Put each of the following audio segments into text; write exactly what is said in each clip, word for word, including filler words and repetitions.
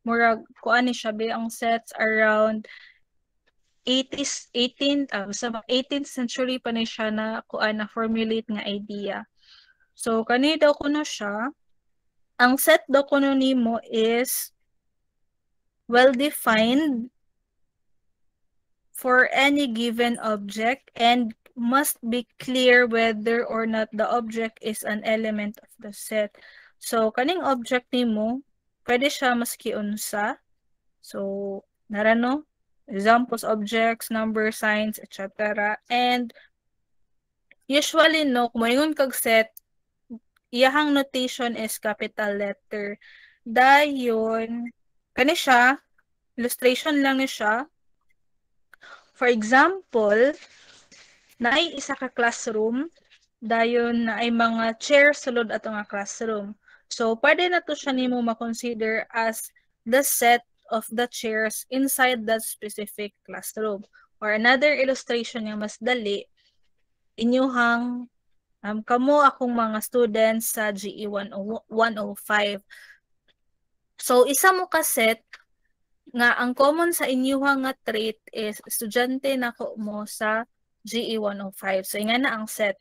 murag kuan ni siya be ang sets around eighties eighteen uh, sa eighteenth century pa ni siya na kuan na formulate nga idea. So kani daw kuno siya, ang set daw kuno nimo is well defined for any given object and must be clear whether or not the object is an element of the set. So kaning object nimo pwede siya maski unsa. So narano examples, objects, number, signs, et cetera. And usually no, kung moingon kag set, iyahang notation is capital letter. Dayon, kani siya, illustration lang ni siya. For example, naay isa ka classroom, dayon na ay mga chair sulod ato nga classroom. So, pwede na to siya nimo ma-consider as the set of the chairs inside that specific classroom. Or another illustration nga mas dali, inyuhang um, kamo akong mga students sa G E one oh five. So, isa mo ka set nga ang common sa inyuhang nga trait is estudyante nako mo sa G E one oh five. So, nga na ang set.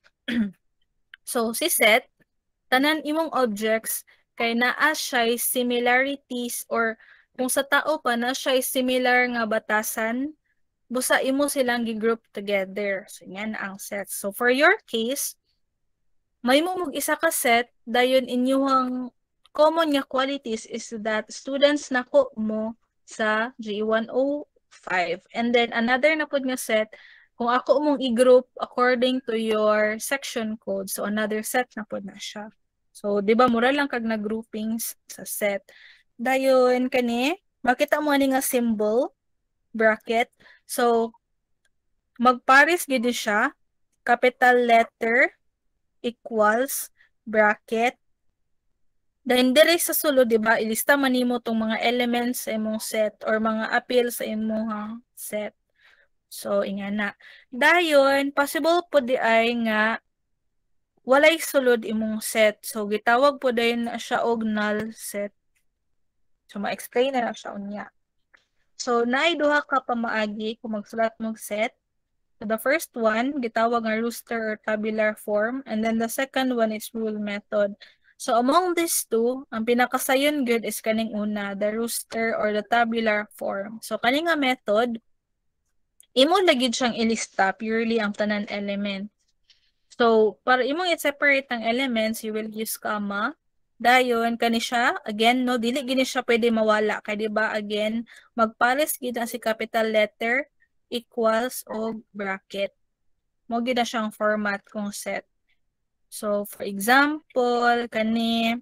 So, si set, tanan imong objects kay naa siya similarities or kung sa tao pa na siya similar nga batasan, busa imo silang gi-group together. So, yan ang set. So, for your case, may mo mag isa ka set, dayon inyuhang common nga qualities is that students nako mo sa G E one oh five. And then, another na pod nga set, kung ako mong i-group according to your section code, so another set na pod na siya. So, di ba, mura lang kag na groupings sa set. Dayon, kani, makita mo ni nga symbol, bracket. So, magpares gid siya, capital letter, equals, bracket. Then, dire sa sulod, di ba, ilista man nimo tong mga elements sa imong set or mga appeal sa imong set. So, inga na. Dayon, possible po di ay nga walay sulod imong set. So, gitawag po din na siya og null set. So, ma-explain na lang siya unya. So, naay duha ka pamaagi kung magsulat mong set. So, the first one, gitawag nga rooster or tabular form. And then the second one is rule method. So, among these two, ang pinakasayon good is kaning una, the rooster or the tabular form. So, kaning nga method, imo lagid siyang ilista purely ang tanan element. So, para imong i-separate ang elements, you will use comma. Dayon, kani siya, again, no, dili gini siya pwede mawala. Kaya diba, again, magpares gid ang si capital letter, equals, o bracket. Mo gid na siyang format kung set. So, for example, kani,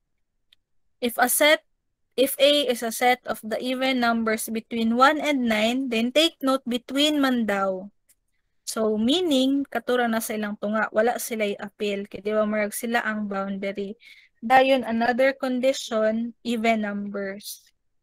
if a set, if A is a set of the even numbers between one and nine, then take note between man daw. So, meaning, katura na sa ilang tunga, wala sila'y appeal. Kaya di ba marag sila ang boundary. Dayon, another condition, even numbers.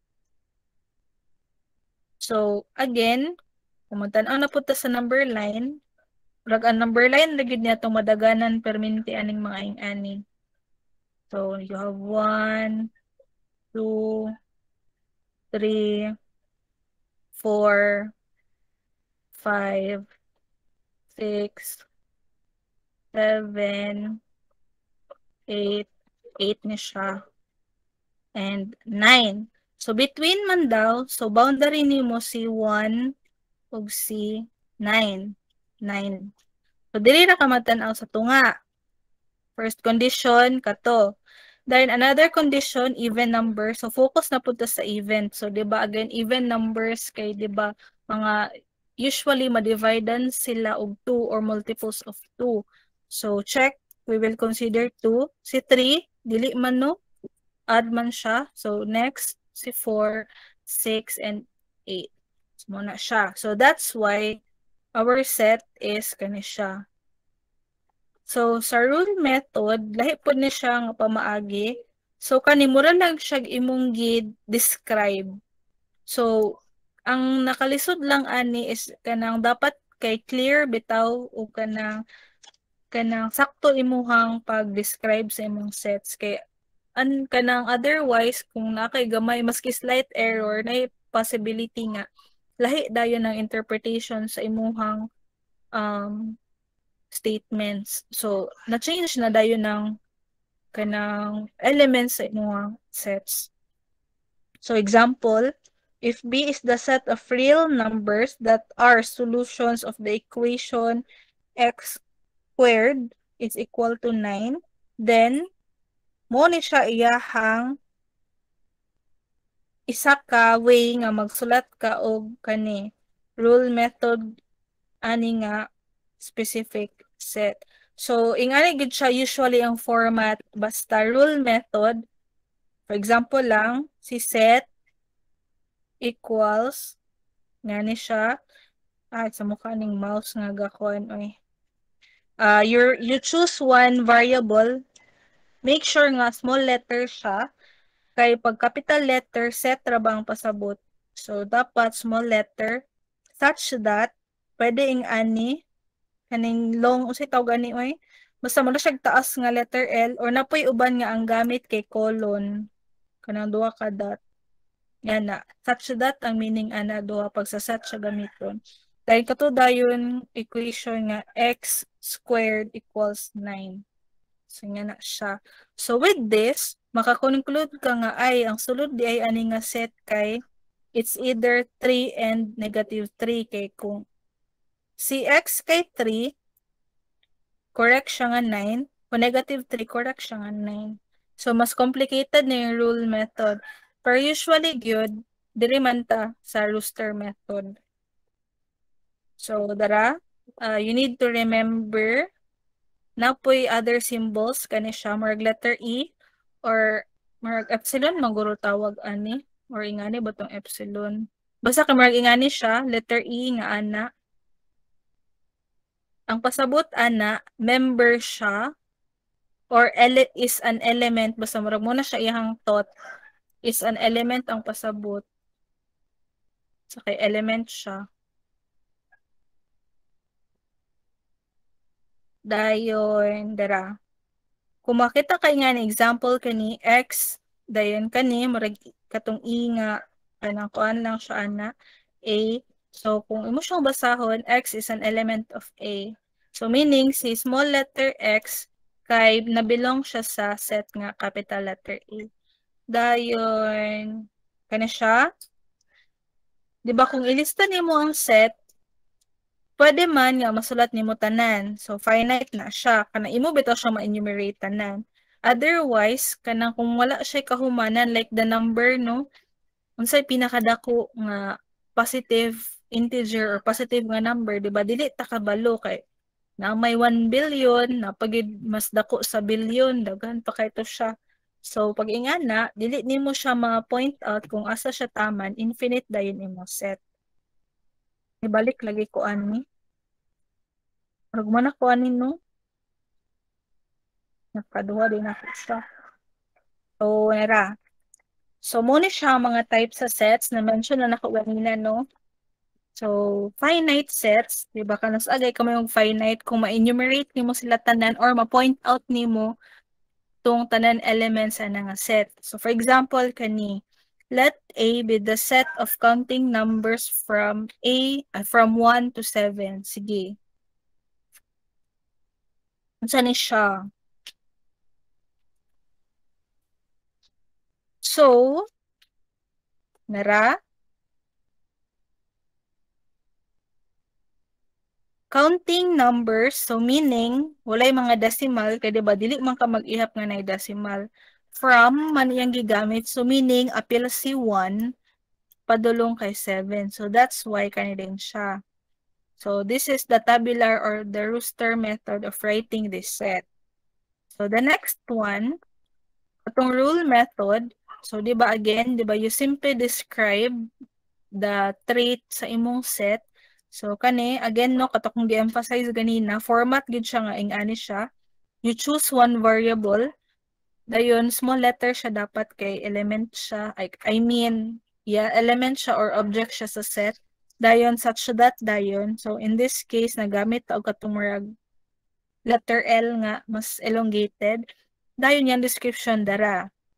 So, again, pumuntan ang napunta sa number line, marag ang number line, lagid niya itong madaganan perminti aning mga ing-ani. So, you have one, two, three, four, five, six, seven, eight, eight ni siya, and nine. So, between man daw, so boundary ni mo si one ug si nine. nine. So, dili na ka matanaw sa tunga. First condition, kato. Then, another condition, even number. So, focus na punta sa even. So, di ba, again, even numbers kay, di ba, mga usually madividan sila og two or multiples of two. So, check. We will consider two. Si three, dili man no. Add man siya. So, next, si four, six, and eight. So, muna siya. So, that's why our set is kani siya. So, sa rule method, lahi po ni siya nga pamaagi. So, kanimura lang siya imong gi-describe. So, ang nakalisod lang ani is kanang dapat kay clear bitaw o kanang kanang sakto imuhang pag-describe sa imong sets. Kay an kanang otherwise kung nakay gamay maski slight error na possibility nga lahi dayon ang interpretation sa imuhang um statements. So na-change na dayon ng kanang elements sa imuhang sets. So example, if B is the set of real numbers that are solutions of the equation x squared is equal to nine, then mo ni siya iyahang isa ka way nga magsulat ka og kani rule method ani nga specific set. So ingani gid siya usually ang format basta rule method. For example lang si set equals ngani siya ah sa mukha ning mouse nga gakon oy. Uh, you you choose one variable, make sure nga small letter siya. Kay pag capital letter, set ra ba ang pasabot? So, dapat small letter such that pwede ing ani kaning long usay tawag ani oy. Basta mo siya taas nga letter L or napoy uban nga ang gamit kay colon kanang duha ka dot. Yan na. Such that ang meaning ana duha pag sa set siya gamiton. Dahil kato dayon equation nga x squared equals nine. So, nga na siya. So, with this, makakonclude ka nga ay, ang sulod di ay ani nga set kay, it's either three and negative three kay kung si x kay three, correct siya nga nine, kung negative three, correct siya nga nine. So, mas complicated na yung rule method. Pero usually, good, dili man ta sa rooster method. So, dara, uh, you need to remember napoy other symbols kani siya marag letter E or marag epsilon maguro tawag ani or ingani batong epsilon basta ka marag ingani siya letter E nga ana ang pasabot ana member siya or ele is an element basta marag mo na siya iyang thought is an element ang pasabot so kay element siya dayon dara kung makita kay nga ni example kani x dayon kani murag katong e nga kanang kuan lang siya ana a so kung imo siyang basahon x is an element of a so meaning si small letter x kay nabilong siya sa set nga capital letter A dayon kani siya di ba kung ilista nimo ang set pwede man nga masulat nimo tanan. So finite na siya. Kana imo bitaw siya ma-enumerate tanan. Otherwise, kanang kung wala siya kahumanan like the number no, unsay pinakadako nga positive integer or positive nga number, di ba? Dili ta kabalo kay na may one billion, na pagid mas dako sa billion, daghan pa kay to siya. So pag ingana, dili nimo siya ma-point out kung asa siya taman, infinite dayon imo set. Ibalik lagi ko ani. Pag man ako ani no. Nakaduha din ako siya. So, nara. So, muna siya mga types sa sets na mention na nako ganina no. So, finite sets, di ba kanas agay ka yung finite kung ma-enumerate nimo sila tanan or ma-point out nimo tong tanan elements sa nga set. So, for example, kani let A be the set of counting numbers from A uh, from one to seven. Sige. Unsa ni siya? So, nara counting numbers, so meaning walay mga decimal kay diba dili man ka mag-ihap nga nay decimal. From man iyang gigamit, so meaning apil si one padulong kay seven. So that's why kani din siya. So this is the tabular or the rooster method of writing this set. So the next one, itong rule method, so di ba again, di ba you simply describe the trait sa imong set. So kani again no kato kung gi-emphasize ganina, format gid siya nga ingani siya. You choose one variable. Dayon small letter siya dapat kay element siya. I, I mean, yeah, element siya or object siya sa set. Dayon such that dayon. So in this case nagamit og katong murag letter L nga mas elongated. Dayon yan description dara.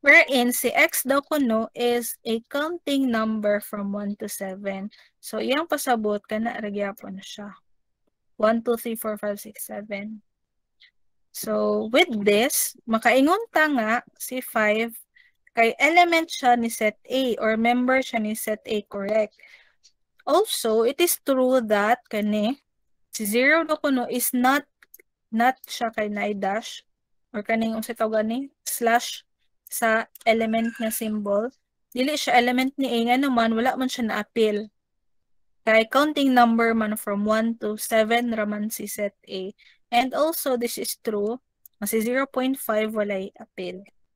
Wherein si x daw kuno is a counting number from one to seven. So iyang pasabot kana ra gyapon siya. one, two, three, four, five, six, seven. So with this, makaingon ta nga si five kay element siya ni set A or member siya ni set A, correct? Also, it is true that kani si zero do kuno is not not siya kay na dash or kaning unsa tawag ni slash sa element nga symbol. Dili siya element ni A nga naman wala man siya na-appeal. Kay counting number man from one to seven raman si set A. And also this is true, si zero point five walay appeal.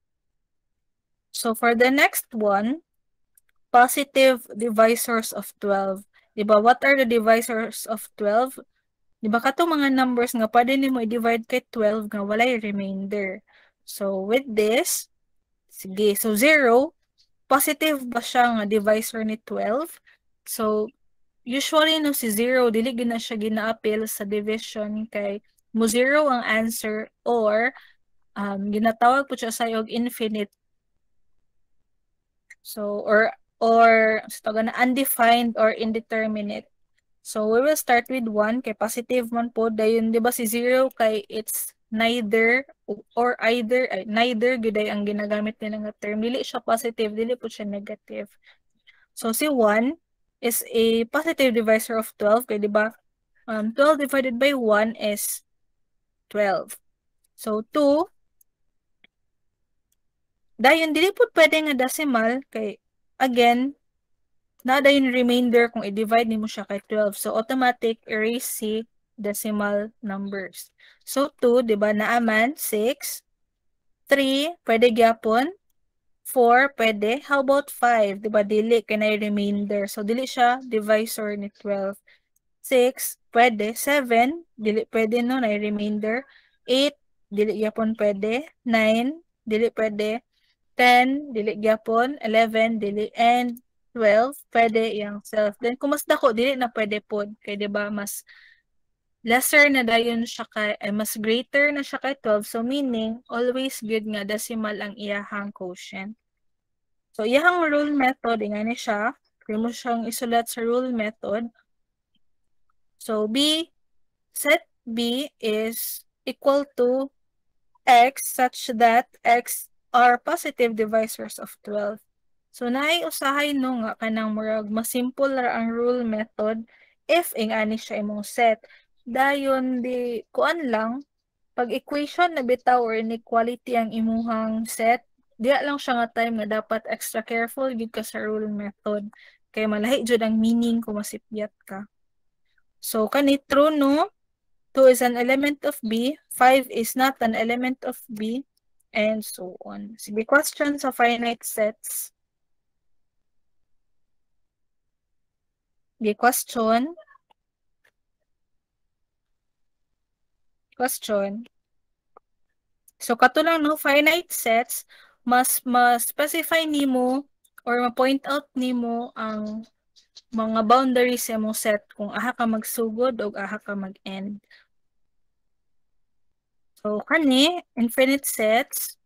So for the next one, positive divisors of twelve. Diba, what are the divisors of twelve? Diba kato mga numbers nga pwede nimo i-divide kay twelve nga walay remainder. So with this, sige, so zero, positive ba siya nga divisor ni twelve? So usually no si zero dili gina siya gina-appeal sa division kay mo zero ang answer or um ginatawag po siya sa og infinite. So or or so na undefined or indeterminate. So we will start with one kay positive man po dayon di ba si zero kay it's neither or either ay, neither gyud ang ginagamit nila nga term, dili siya positive, dili po siya negative. So si one is a positive divisor of twelve kay di ba um twelve divided by one is twelve. So two dayon dili po pwede nga decimal kay again na dayon remainder kung i-divide nimo siya kay twelve. So automatic erase si decimal numbers. So two, di ba, naaman six, three, pwede gyapon, four, pwede. How about five? Di ba, dili kay na remainder. So dili siya divisor ni twelve. six, pwede. seven, dili pwede no, na remainder. eight, dili gyapon pwede. nine, dili pwede. ten, dili gyapon. eleven, dili. And twelve, pwede yung self. Then, kung mas dako, dili na pwede po. Kaya diba, mas lesser na dayon siya kay, eh, mas greater na siya kay twelve. So, meaning, always good nga decimal ang iyahang quotient. So, iyahang rule method, ingani siya. Kaya mo siyang isulat sa rule method. So, B, set B is equal to X such that X are positive divisors of twelve. So naay usahay no nga kanang murag mas simple ra ang rule method if ingani siya imong set. Dayon di kuan lang pag equation na bitaw or inequality ang imuhang set, diya lang siya nga time nga dapat extra careful gid ka sa rule method kay malahi jud ang meaning kung masipyat ka. So kani true no, two is an element of B, five is not an element of B, and so on. Sige, questions of finite sets. The question. Question. So, katulang no, finite sets, mas ma-specify nimo or ma-point out nimo ang mga boundaries sa mong set kung aha ka magsugod o aha ka mag-end. So, kani, infinite sets.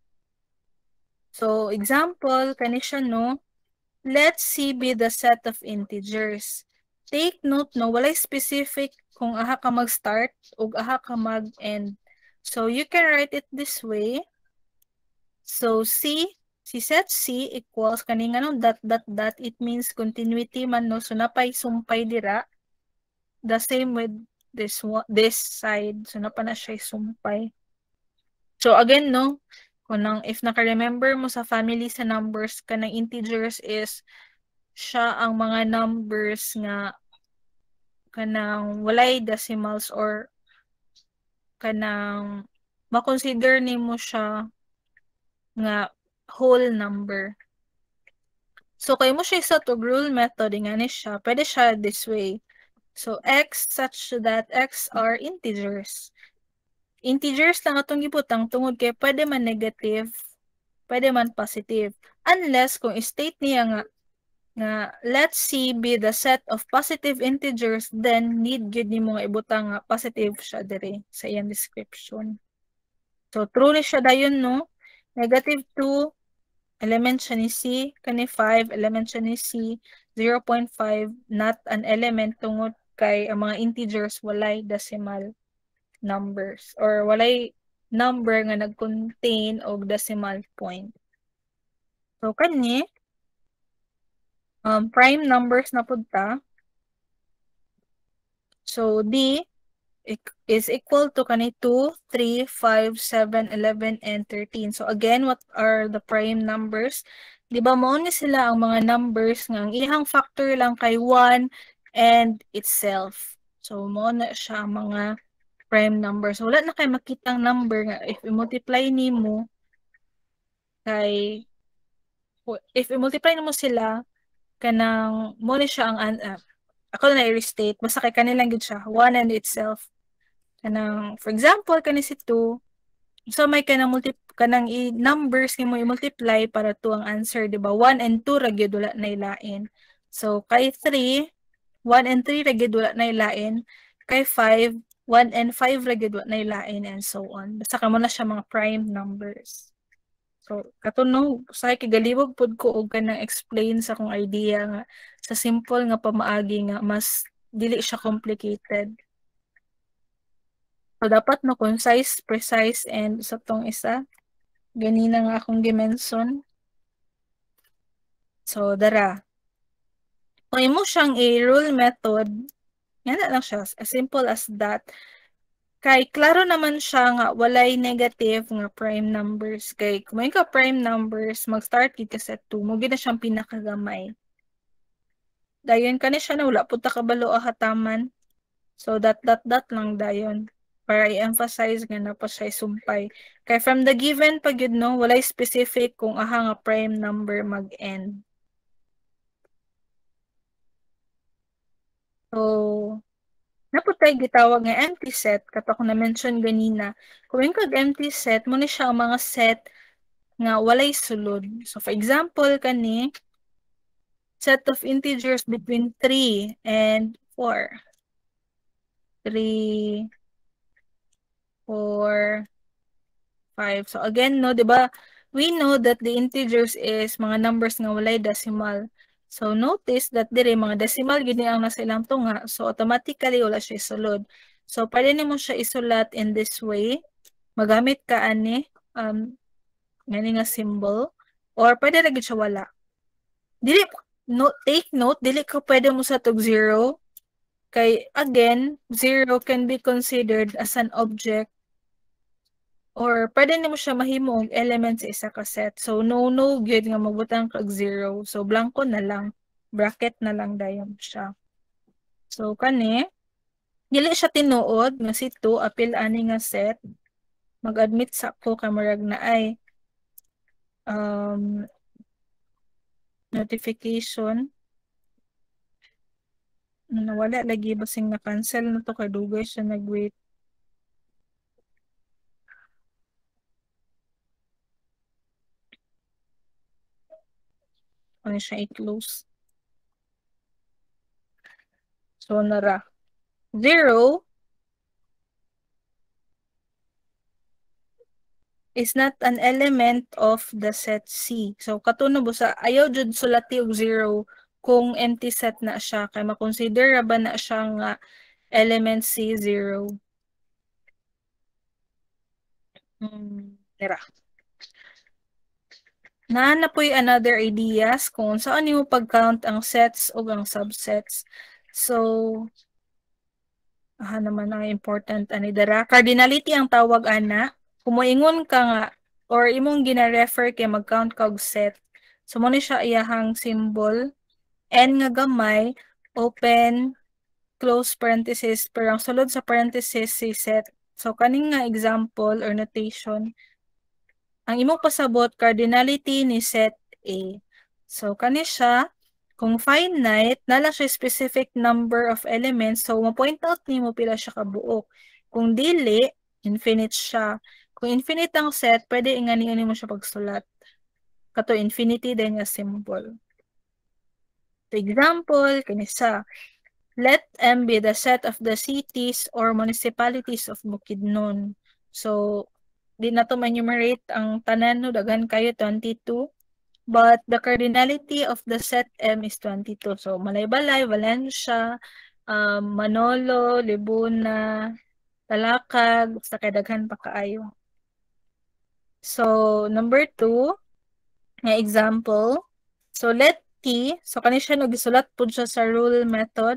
So, example, kani siya no, let C be the set of integers. Take note no, walay specific kung aha ka mag-start o aha ka mag-end. So you can write it this way. So C, si set C equals kaninga no dot dot dot, it means continuity man no, so napay sumpay dira. The same with this one, this side, so napa na siya sumpay. So again no, kunang if naka-remember mo sa family sa numbers kanang integers is siya ang mga numbers nga kanang walay decimals or kanang ma-consider nimo siya nga whole number. So kay mo siya sa to rule method ingani siya, pwede siya this way. So x such that x are integers. Integers lang atong gibutang tungod kay pwede man negative, pwede man positive. Unless kung state niya nga nga let C be the set of positive integers, then need gyud nimo nga ibutang nga positive siya dire sa iyang description. So true ni siya dayon no. Negative two, element siya ni C, kani five, element siya ni C, zero point five, not an element tungod kay ang mga integers walay decimal numbers or walay number nga nag-contain og decimal point. So kani um, prime numbers na pud ta. So D is equal to kani two, three, five, seven, eleven, and thirteen. So again, what are the prime numbers? Di ba mo ni sila ang mga numbers nga ang ihang factor lang kay one and itself. So mo na siya ang mga prime numbers. So, wala na kay makitang number nga if i-multiply nimo kay if i-multiply nimo sila kanang mo ni siya ang uh, ako na i-restate basta kay kanilang gid siya one and itself. Kanang for example kani si two, so may kanang multi kanang i numbers nimo i-multiply para to ang answer, di ba? one and two ra gyud wala na ilain. So kay three, one and three ra gyud wala na ilain. Kay five, one and five ra gyud wala na ilain, and so on. Basta kamo na siya mga prime numbers. So katunog sa kigalibog pud ko og kanang explain sa akong idea nga sa simple nga pamaagi nga mas dili siya complicated. So, dapat no concise, precise, and sa tong isa, ganina nga akong dimension. So, dara. Kung imo siyang i-rule method, yan na lang siya, as simple as that. Kay, klaro naman siya nga, walay negative nga prime numbers. Kay, kung may ka prime numbers, mag-start ka sa two, mo gina siyang pinakagamay. Dayon ka na siya na, wala po takabalo ahataman. So, that, that, that lang dayon. Para i-emphasize nga na pa siya sumpay. Kaya from the given pag yun, no, walay specific kung aha nga prime number mag-end. So, naputay gitawag nga empty set, kato ko na-mention ganina. Kung yung kag-empty set, muna siya ang mga set nga walay sulod. So, for example, kani, set of integers between three and four. three, four, five. So again, no, di ba, we know that the integers is mga numbers nga walay decimal. So notice that dire mga decimal gini ang nasa ilang tunga. So automatically wala siya isulod. So pwede nimo siya isulat in this way. Magamit ka ani um ngani nga symbol or pwede ra gid siya wala. Dili no, take note, dili ka pwede mo sa tog zero. Kay again, zero can be considered as an object or pwede nimo siya mahimo og element sa isa ka set. So no no gyud nga magbutang kag zero. So blanco na lang, bracket na lang dayon siya. So kani dili siya tinuod nga si two apil ani nga set. Mag-admit sa ko kay murag na ay um notification. Nawala lagi basing na cancel na to kay dugay siya nag-wait. Ano siya i-close. So, nara. Zero is not an element of the set C. So, katuno bo sa ayaw jud sulati og zero kung empty set na siya. Kaya makonsider ba na siya nga element C zero. Hmm, nara. Na na po'y another ideas kung saan nimo pag-count ang sets o ang subsets. So, aha naman ang important ani dara. Cardinality ang tawag ana. Kung moingon ka nga or imong gina-refer kay mag-count ka og set. So, mo ni siya iyahang symbol. N nga gamay, open, close parenthesis, pero ang sulod sa parenthesis si set. So, kaning nga example or notation, ang imong pasabot, cardinality ni set A. So, kani siya, kung finite, na lang siya specific number of elements, so ma-point out ni mo pila siya kabuok. Kung dili, infinite siya. Kung infinite ang set, pwede ingani-ani mo siya pagsulat. Kato infinity din nga symbol. For example, kani sa, let M be the set of the cities or municipalities of Bukidnon. So, di na to ma-enumerate ang tanan no, dagan kayo twenty-two. but the cardinality of the set M is twenty-two. So, Malaybalay, Valencia, um, Manolo, Libuna, Talakag, sa kadaghan pa kaayo. So, number two, nga example. So, let T, so kani siya nagisulat po siya sa rule method,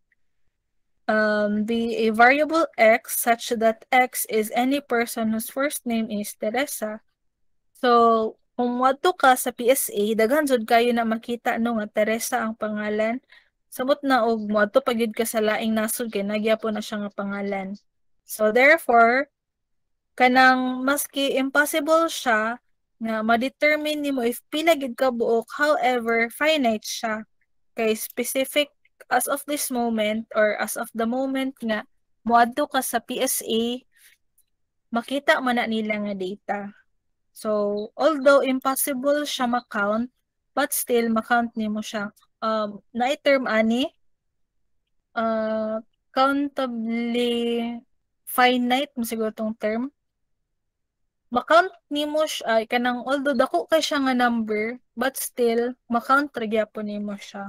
um, be a variable X such that X is any person whose first name is Teresa. So, kung wadto ka sa P S A, daghan jud kayo na makita no nga Teresa ang pangalan. Samot na og moadto pagyud ka sa laing nasod kay nagyapon na siya nga pangalan. So therefore, kanang maski impossible siya nga ma-determine nimo if pila gid ka buok, however finite siya kay specific as of this moment or as of the moment nga moadto ka sa P S A, makita man na nila nga data. So, although impossible siya ma-count, but still ma-count nimo siya. Um, na-term ani, uh, countably finite, masiguro tong term. Ma-count nimo siya, ay kanang although dako kay siya nga number, but still, ma-count ra gyapon nimo siya.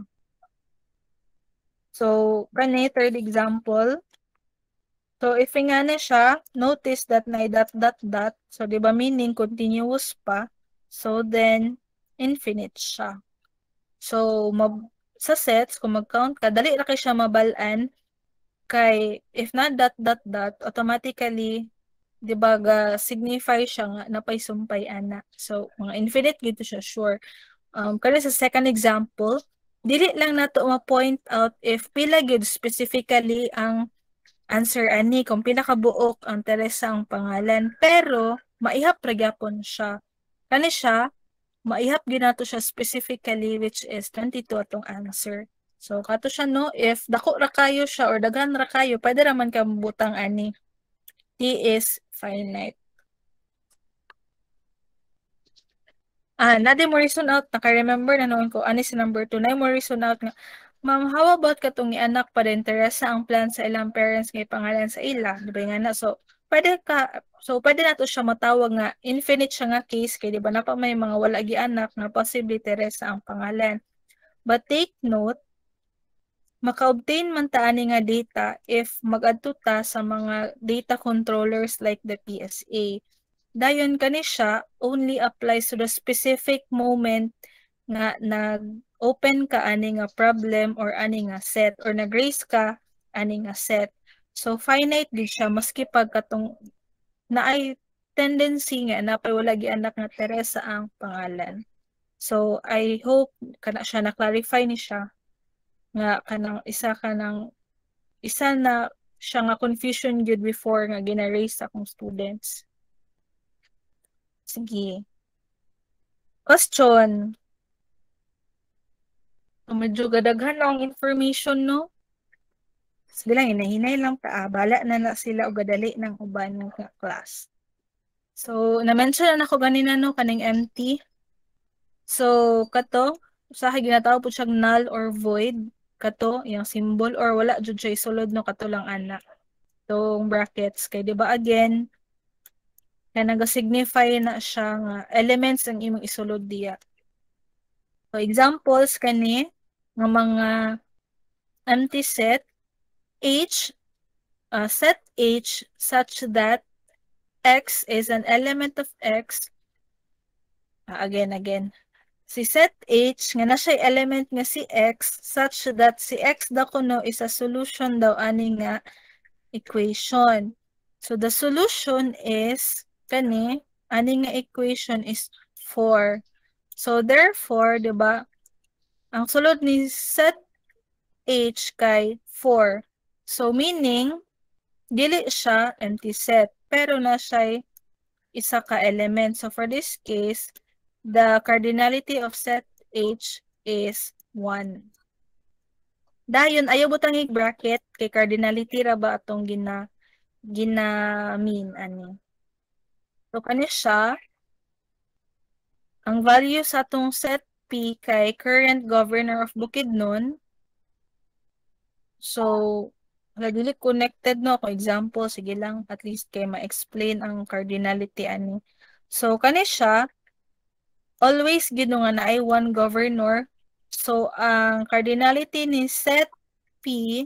So, kani, third example. So, if nga na siya, notice that na dot dot dot. So, di ba meaning continuous pa. So, then, infinite siya. So, mag, sa sets, kung mag-count ka, dali na kay siya mabalaan. Kay, if not dot dot dot, automatically, di ba, ga, signify siya nga, napay sumpay ana. So, mga infinite, gito siya, sure. Um, kaya sa second example, dili lang nato ma-point out if pila gid specifically ang answer ani kung pila ka buok ang Teresa ang pangalan, pero maihap ra gyapon siya. Kani siya maihap ginato siya specifically, which is twenty-two atong answer. So kato siya no, if dako ra kayo siya or daghan ra kayo, pwede ra man ka butang ani. T is finite. Ah, nade mo reason out, naka-remember na noon ko, ani si number two, na mo reason out nga, ma'am, how about katong anak pa din Teresa ang plan sa ilang parents nga pangalan sa ila, di ba nga na? So, pwede ka, so pwede na to siya matawag nga, infinite siya nga case, kay di ba na pa may mga wala gi anak na possibly Teresa ang pangalan. But take note, maka-obtain man ta ani nga data if mag-adto ta sa mga data controllers like the P S A. Dayon kani siya only applies to the specific moment nga nag-open ka ani nga problem or ani nga set or nag-raise ka ani nga set. So finite di siya maski pag katong naay tendency nga napay wala gi anak nga Teresa ang pangalan. So I hope kana siya na-clarify ni siya nga kanang isa kanang isa na siya nga confusion gyud before nga gina-raise akong students. Sige. Question. So, medyo gadaghan ang information, no? Sige lang, hinahinay lang ta. Ah, bala na na sila o gadali ng uban ng class. So, na-mention na ako ganina, no, kaning empty. So, kato, usahay ginatawag po siyang null or void. Kato, yung symbol or wala, jud siya isulod, no, kato lang ana. Itong brackets. Kaya, di ba, again, kaya nag-signify na siya nga elements ang imong isulod diya. So, examples kani ng mga empty set H, uh, set H such that X is an element of X. Uh, again, again. Si set H, nga na siya element nga si X such that si X da kuno is a solution daw ani nga equation. So, the solution is kani, ani nga equation is four. So, therefore, di ba, ang sulod ni set H kay four. So, meaning, dili siya empty set, pero na siya isa ka element. So, for this case, the cardinality of set H is one. Dayon, ayaw butang i-bracket kay cardinality ra ba atong gina, gina mean ani. So, kani siya, ang value sa atong set P kay current governor of Bukidnon. So, dili connected no ko example, sige lang at least kay ma-explain ang cardinality ani. So, kani siya, always gid nga na ay one governor. So ang cardinality ni set P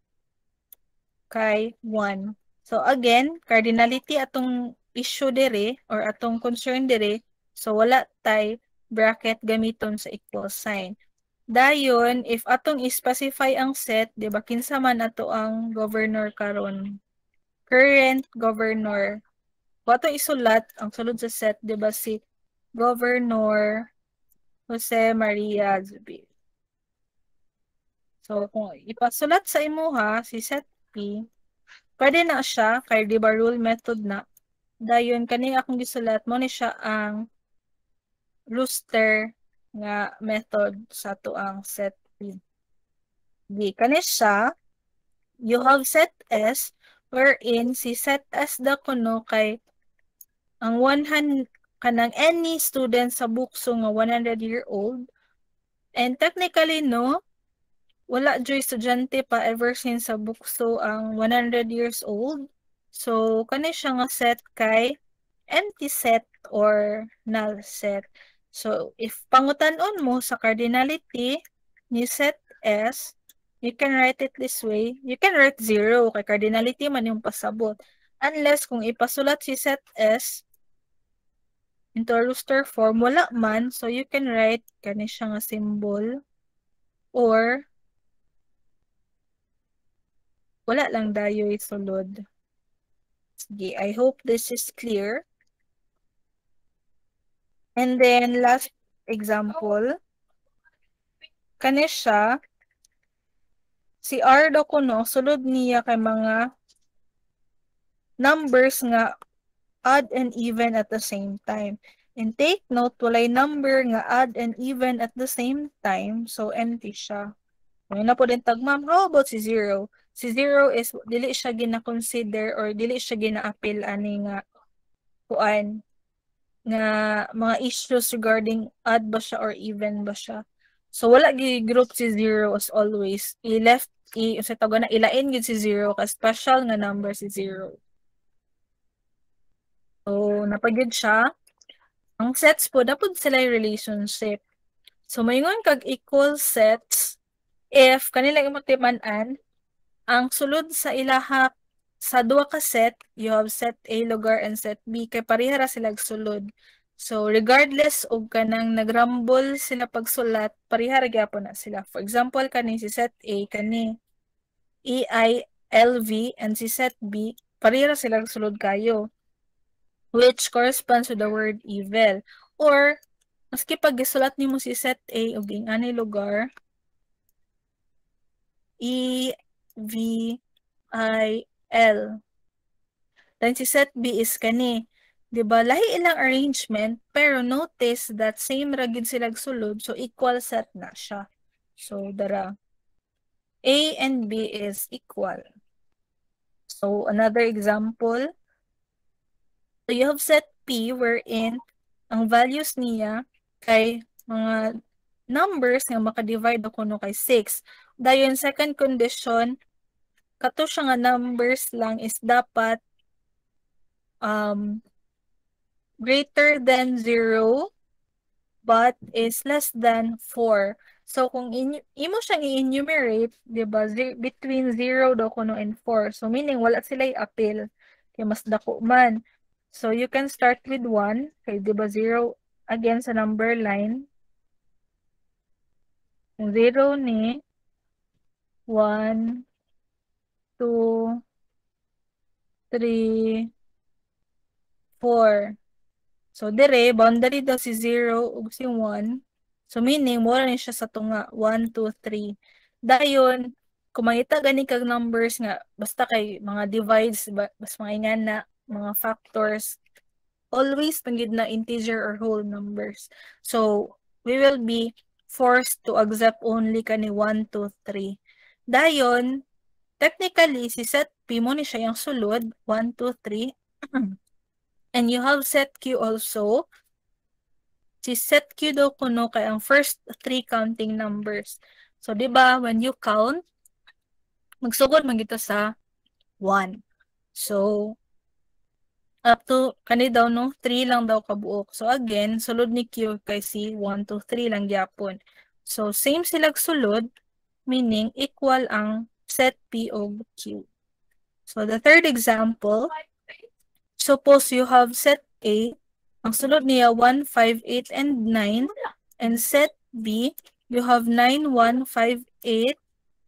kay one. So again, cardinality atong issue dire or atong concern dire. So wala tay bracket gamiton sa equal sign. Dayon, if atong i-specify ang set, di ba, kinsa man ato ang governor karon, current governor. Kung atong isulat, ang sulod sa set, di ba, si Governor Jose Maria Zubiri. So, kung ipasulat sa imuha, si set P, pwede na siya, kay di ba rule method na. Dayon, kani akong gisulat mo ni siya ang rooster nga method sa tuang set P. Di, kani siya, you have set S, wherein si set S da kuno kay ang one hundred kanang any student sa bukso nga one hundred year old. And technically, no, wala joy estudyante pa ever since sa bukso ang one hundred years old. So, kani siya nga set kay empty set or null set. So, if pangutan-on mo sa cardinality ni set S, you can write it this way. You can write zero kay cardinality man yung pasabot. Unless kung ipasulat si set S into a rooster form, wala man. So, you can write kani siya nga symbol or wala lang dayo isulod. Sige, I hope this is clear. And then, last example. Kani siya, si R do kuno, sulod niya kay mga numbers nga odd and even at the same time. And take note, walay number nga odd and even at the same time. So, empty siya. Ngayon na po din tag, ma'am, how about si zero? Si zero is, dili siya gina-consider or dili siya gina-appeal ani nga kuan nga mga issues regarding odd ba siya or even ba siya. So, wala gi-group si zero as always. I-left, i sa tago na ilain gid si zero ka special nga number si zero. So, napagid siya. Ang sets po, dapat sila yung relationship. So, mayingon kag equal sets if kanila imutimanan, ang sulod sa ilaha sa duha ka set, you have set A lugar and set B, kay parihara sila sulod. So, regardless og kanang nagrumble sila pagsulat, parihara gyapon na sila. For example, kani si set A, kani E I L V, and si set B, parihara sila sulod kayo, which corresponds to the word evil. Or, maski pag gisulat nimo si set A og ingani lugar, E V I L. Then si set B is kani. Diba? Lahi ilang arrangement, pero notice that same ragid sila sulod, so equal set na siya. So, dara. A and B is equal. So, another example. So, you have set P wherein ang values niya kay mga numbers nga makadivide ako no kay six. Dayon, second condition, kato siya nga numbers lang is dapat um, greater than zero but is less than four. So, kung imo siyang i-enumerate, di ba, between zero daw kuno and four. So, meaning, wala sila i-appeal. Kaya mas dako man. So, you can start with one. Kaya, di ba, zero again sa number line. zero ni one, two, three, four. So, dire, boundary daw si zero ug si one. So, meaning, mura ni siya sa tunga, one, two, three. Dayon, kung makita gani kag numbers nga, basta kay mga divides, basta mga ingana, mga factors, always panggid na integer or whole numbers. So, we will be forced to accept only kani one, two, three. Dayon, technically, si set P mo ni siya yung sulod, one, two, three. And you have set Q also. Si set Q daw kuno kay ang first three counting numbers. So, di ba, when you count, magsugod man gito sa one. So, up to kani daw no three lang daw kabuok. So again, sulod ni Q kay C one two three lang gyapon. So same silang sulod, meaning equal ang set P of Q. So the third example, suppose you have set A, ang sulod niya one, five, eight, and nine, and set B, you have nine, one, five, eight.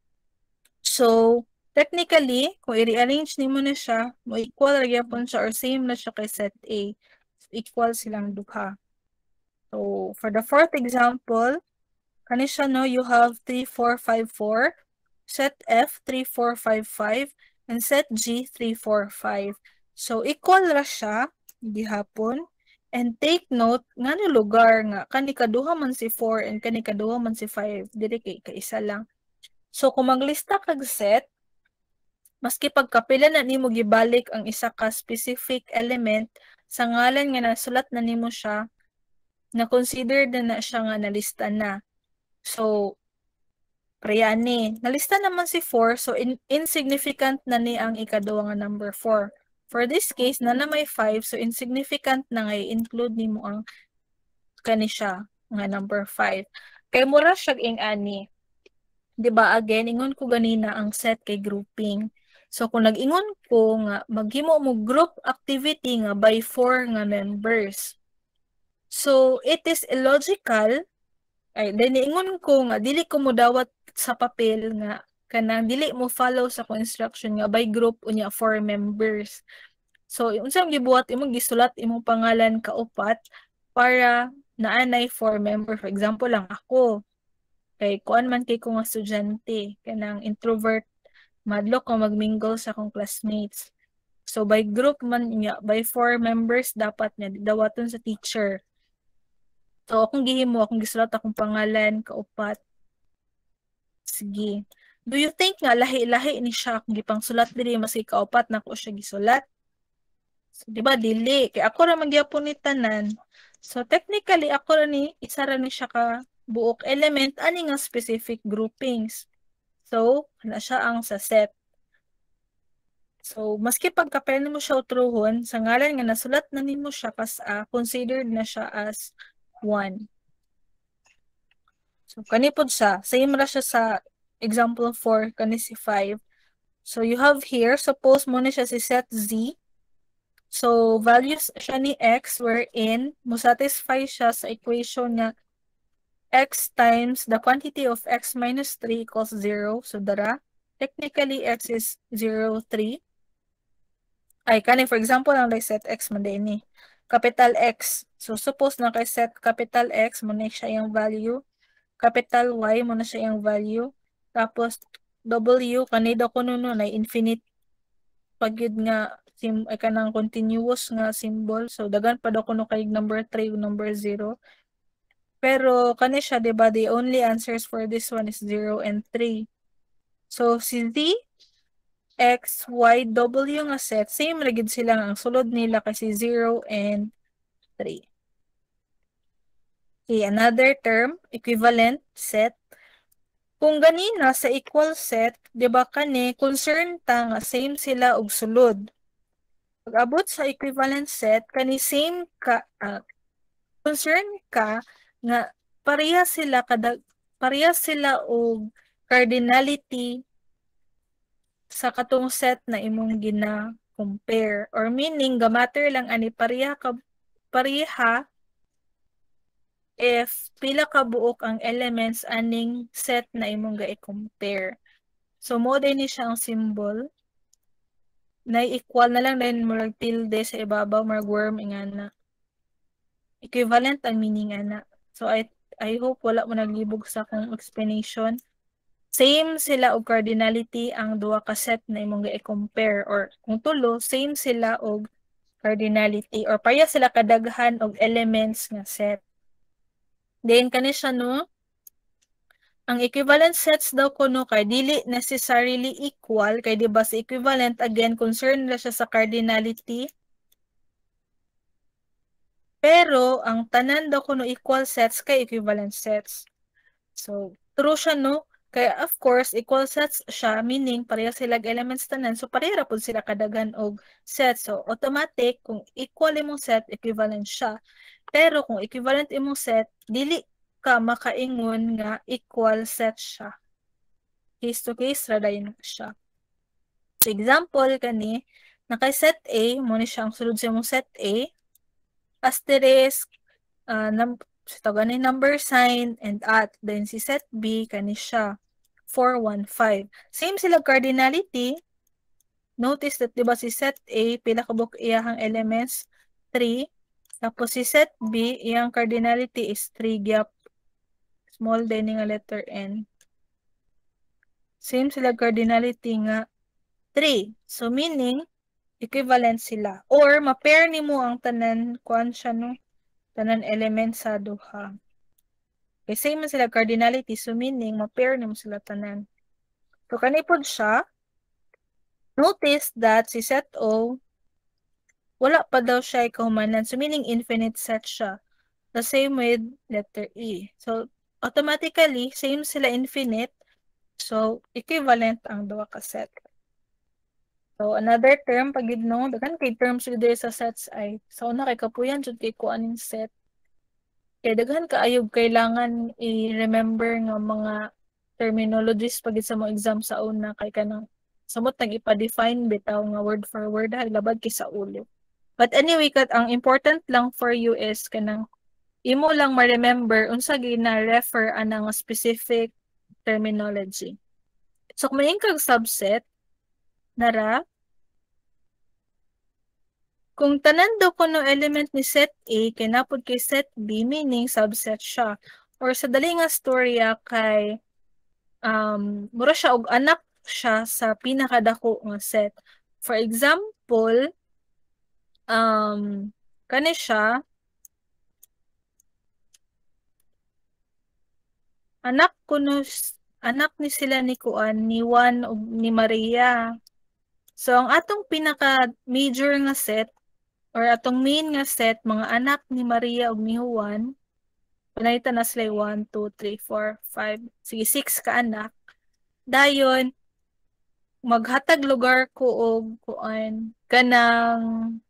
So, technically, kung i-rearrange nimo na siya, mo equal ra gyapon siya or same na siya kay set A. So, equal silang duha. So, for the fourth example, kani siya no, you have three, four, five, four, set F three, four, five, five, and set G three, four, five. So, equal ra siya gihapon. And take note nga ni lugar nga kani kaduha man si four and kani kaduha man si five, dili kay kaisa lang. So kung maglista kag set, maski pagkapila na nimo gibalik ang isa ka specific element sa ngalan nga nasulat na nimo siya, na consider na na siya nga nalista na. So Priya ni, nalista naman si four, so in insignificant na ni ang ikaduwa nga number four. For this case, na na may five, so insignificant na nga i-include ni mo ang kani siya nga number five. Kay mura siya ing ani. Diba again, ingon ko ganina ang set kay grouping. So kung nag-ingon ko nga maghimo mo group activity nga by four nga members. So it is illogical, ay then ingon ko nga dili ko mo dawat sa papel nga kanang dili mo follow sa kong instruction nga by group unya four members. So unsang gibuhat imong gisulat imong pangalan kaupat para naanay four member. For example lang ako. Kay kuan man kay ko nga estudyante, kanang introvert, madlo ko magmingle sa akong classmates. So by group man niya, by four members dapat niya dawaton sa teacher. So akong gihimo, akong gisulat akong pangalan kaupat. Sige. Do you think nga lahi-lahi ni siya kung gipang sulat diri maski kaupat na ko siya gisulat? So, di ba dili kay ako ra man gyapon ni tanan. So technically ako ra ni isa ra ni siya ka buok element ani nga specific groupings. So ana siya ang sa set. So maski pagkapel nimo siya utruhon sa ngalan nga nasulat na nimo siya kas uh, considered na siya as one. So kani pod siya, same ra siya sa example four kani si five. So you have here, suppose mo na siya si set Z. So values siya ni X wherein mo satisfy siya sa equation nga X times the quantity of X minus three equals zero. So dara, technically X is zero, three. Ay, kani for example lang like set X man din ni. Capital X. So suppose na kay set capital X mo na siya yung value. Capital Y mo na siya yung value. Tapos W kanida ko nuno na infinite pagyud nga sim ay kanang continuous nga symbol. So dagan pa daw kuno kay number three ug number zero. Pero kani siya diba the only answers for this one is zero and three. So si Z, X, Y, W nga set, same ra gid sila ang sulod nila kasi zero and three. Okay, another term, equivalent set. Kung ganina sa equal set, di ba kani, concern ta nga same sila og sulod. Pag abot sa equivalent set, kani same ka, uh, concern ka nga pareha sila kada pareha sila og cardinality sa katong set na imong gina-compare. Or meaning, gamatter lang ani pareha ka pareha if pila ka buok ang elements aning set na imong ga-compare. So mo din ni siya ang symbol na equal na lang din mo tilde sa ibabaw mag worm ingana. Equivalent ang meaning ana. So I I hope wala mo naglibog sa akong explanation. Same sila og cardinality ang duha ka set na imong ga-compare, or kung tulo same sila og cardinality or pareha sila kadaghan og elements nga set. Then kani siya no, ang equivalent sets daw kuno kay dili necessarily equal kay di ba sa equivalent again concern na siya sa cardinality. Pero ang tanan daw kuno equal sets kay equivalent sets. So true siya no, Kaya of course equal sets siya, meaning pareha sila elements tanan, so pareha pud sila kadaghan og set. So automatic kung equal imong set, equivalent siya. Pero kung equivalent imong set, dili ka makaingon nga equal set siya. Case to case ra dayon siya. So example kani, nakay set A, mo ni siya ang sulod sa imong set A, asterisk, uh, num so gani number sign and at, then si set B kani siya four one five. Same sila cardinality. Notice that diba si set A pila ka buok iyang elements three, tapos si set B iyang cardinality is three gyap, small din nga letter N. Same sila cardinality nga three. So meaning equivalent sila, or ma-pair nimo ang tanan kuan siya no, tanan element sa duha. Okay, same man sila cardinality, so meaning ma-pair nimo sila tanan. So kani pod siya, notice that si set O wala pa daw siya ikahumanan, so meaning infinite set siya. The same with letter E. So automatically same sila infinite, so equivalent ang duha ka set. So another term pag gid no, daghan kay terms diri sa sets ay so una kay kapuyan jud kay kuaning set. Kay daghan kaayog kailangan i-remember nga mga terminologies pag sa mga exam sa una, kay kanang samot nang ipa-define bitaw nga word for word ha, labad kay sa ulo. But anyway, kat ang important lang for you is kanang imo lang ma-remember unsa gina-refer anang specific terminology. So kung maing kag subset nara, kung tanan daw kuno element ni set A kay napod kay set B, meaning subset siya. Or sa dali nga storya kay um mura siya og anak siya sa pinakadako nga set. For example, um kani siya anak kuno anak ni sila ni Kuan ni Juan ug ni Maria. So ang atong pinaka major nga set or atong main nga set, mga anak ni Maria ug ni Juan, panayta na sila one, two, three, four, five, sige six ka anak. Dayon maghatag lugar ko og kuan kanang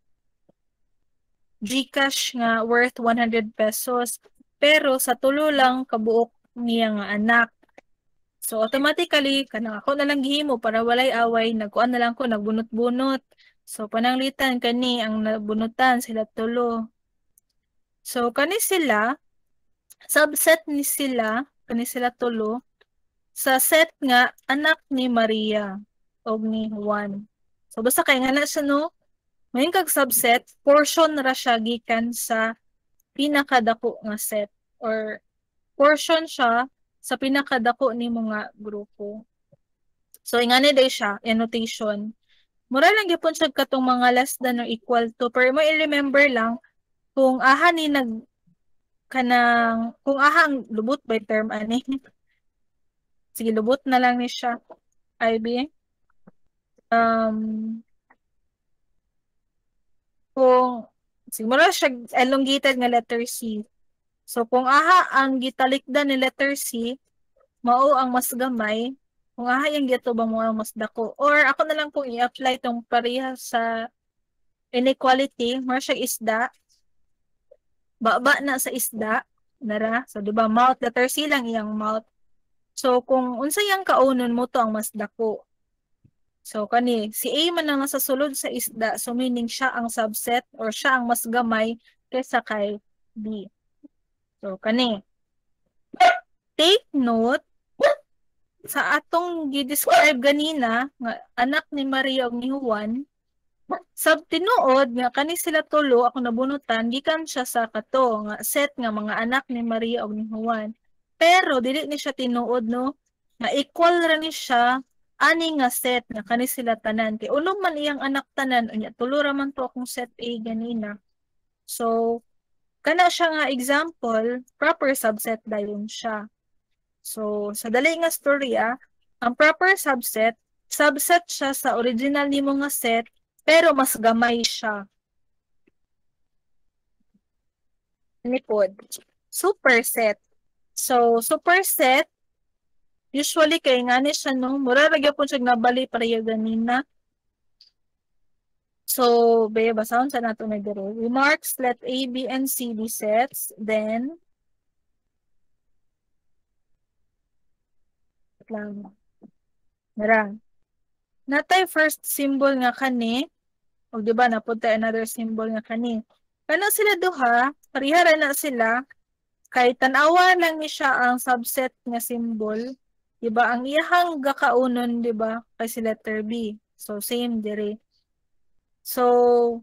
GCash nga worth one hundred pesos, pero sa tulo lang kabuok niya nga anak. So automatically kanang ako na lang gihimo para walay away, nagkuan na lang ko nagbunot-bunot. So pananglitan kani ang nabunutan sila tulo. So kani sila subset ni sila kani sila tulo sa set nga anak ni Maria og ni Juan. So basta kay nga na siya no, mayin kag subset, portion ra siya gikan sa pinakadako nga set or portion siya sa pinakadako ni mga grupo. So ingani day siya annotation. Mura lang gyapon siya katong mga less than or equal to, pero mo i-remember lang kung aha ni nag kanang kung aha ang lubot by term ani. Sige lubot na lang ni siya. I B. Um kung siguro siya elongated nga letter C. So kung aha ang gitalikdan ni letter C, mao ang mas gamay. Kung aha yung gitubang mo ang mas dako. Or ako na lang kung i-apply tong pareha sa inequality, more siya isda. Baba na sa isda. Nara. So di ba mouth, letter C lang iyang mouth. So kung unsa yang kaunon mo to ang mas dako. So kani si A man ang nasa sulod sa isda, so meaning siya ang subset or siya ang mas gamay kaysa kay B. So kani take note sa atong gi-describe ganina nga anak ni Maria ug ni Juan, sab tinuod nga kani sila tulo ako nabunutan gikan siya sa kato nga set nga mga anak ni Maria ug ni Juan. Pero dili ni siya tinuod no nga equal ra ni siya ani nga set nga kani sila tanan kay uno man iyang anak tanan unya tulo ra man to akong set A ganina. So kana siya nga example, proper subset dayon siya. So sa dali nga storya, ang proper subset, subset siya sa original nimo nga set pero mas gamay siya. Nipod. Superset. So superset Usually kay nga ni siya no, mura ra gyapon siya nabali pareha ganina. So, be basahon sa nato may dere. Remarks, let A, B, and C be sets, then lang. Mara. Natay first symbol nga kani, o di ba napunta another symbol nga kani. Kana sila duha, parihara na sila, kay tanawa lang ni siya ang subset nga symbol. Di ba ang iyahang gakaunon, di ba, kay si letter B. So, same dire. So,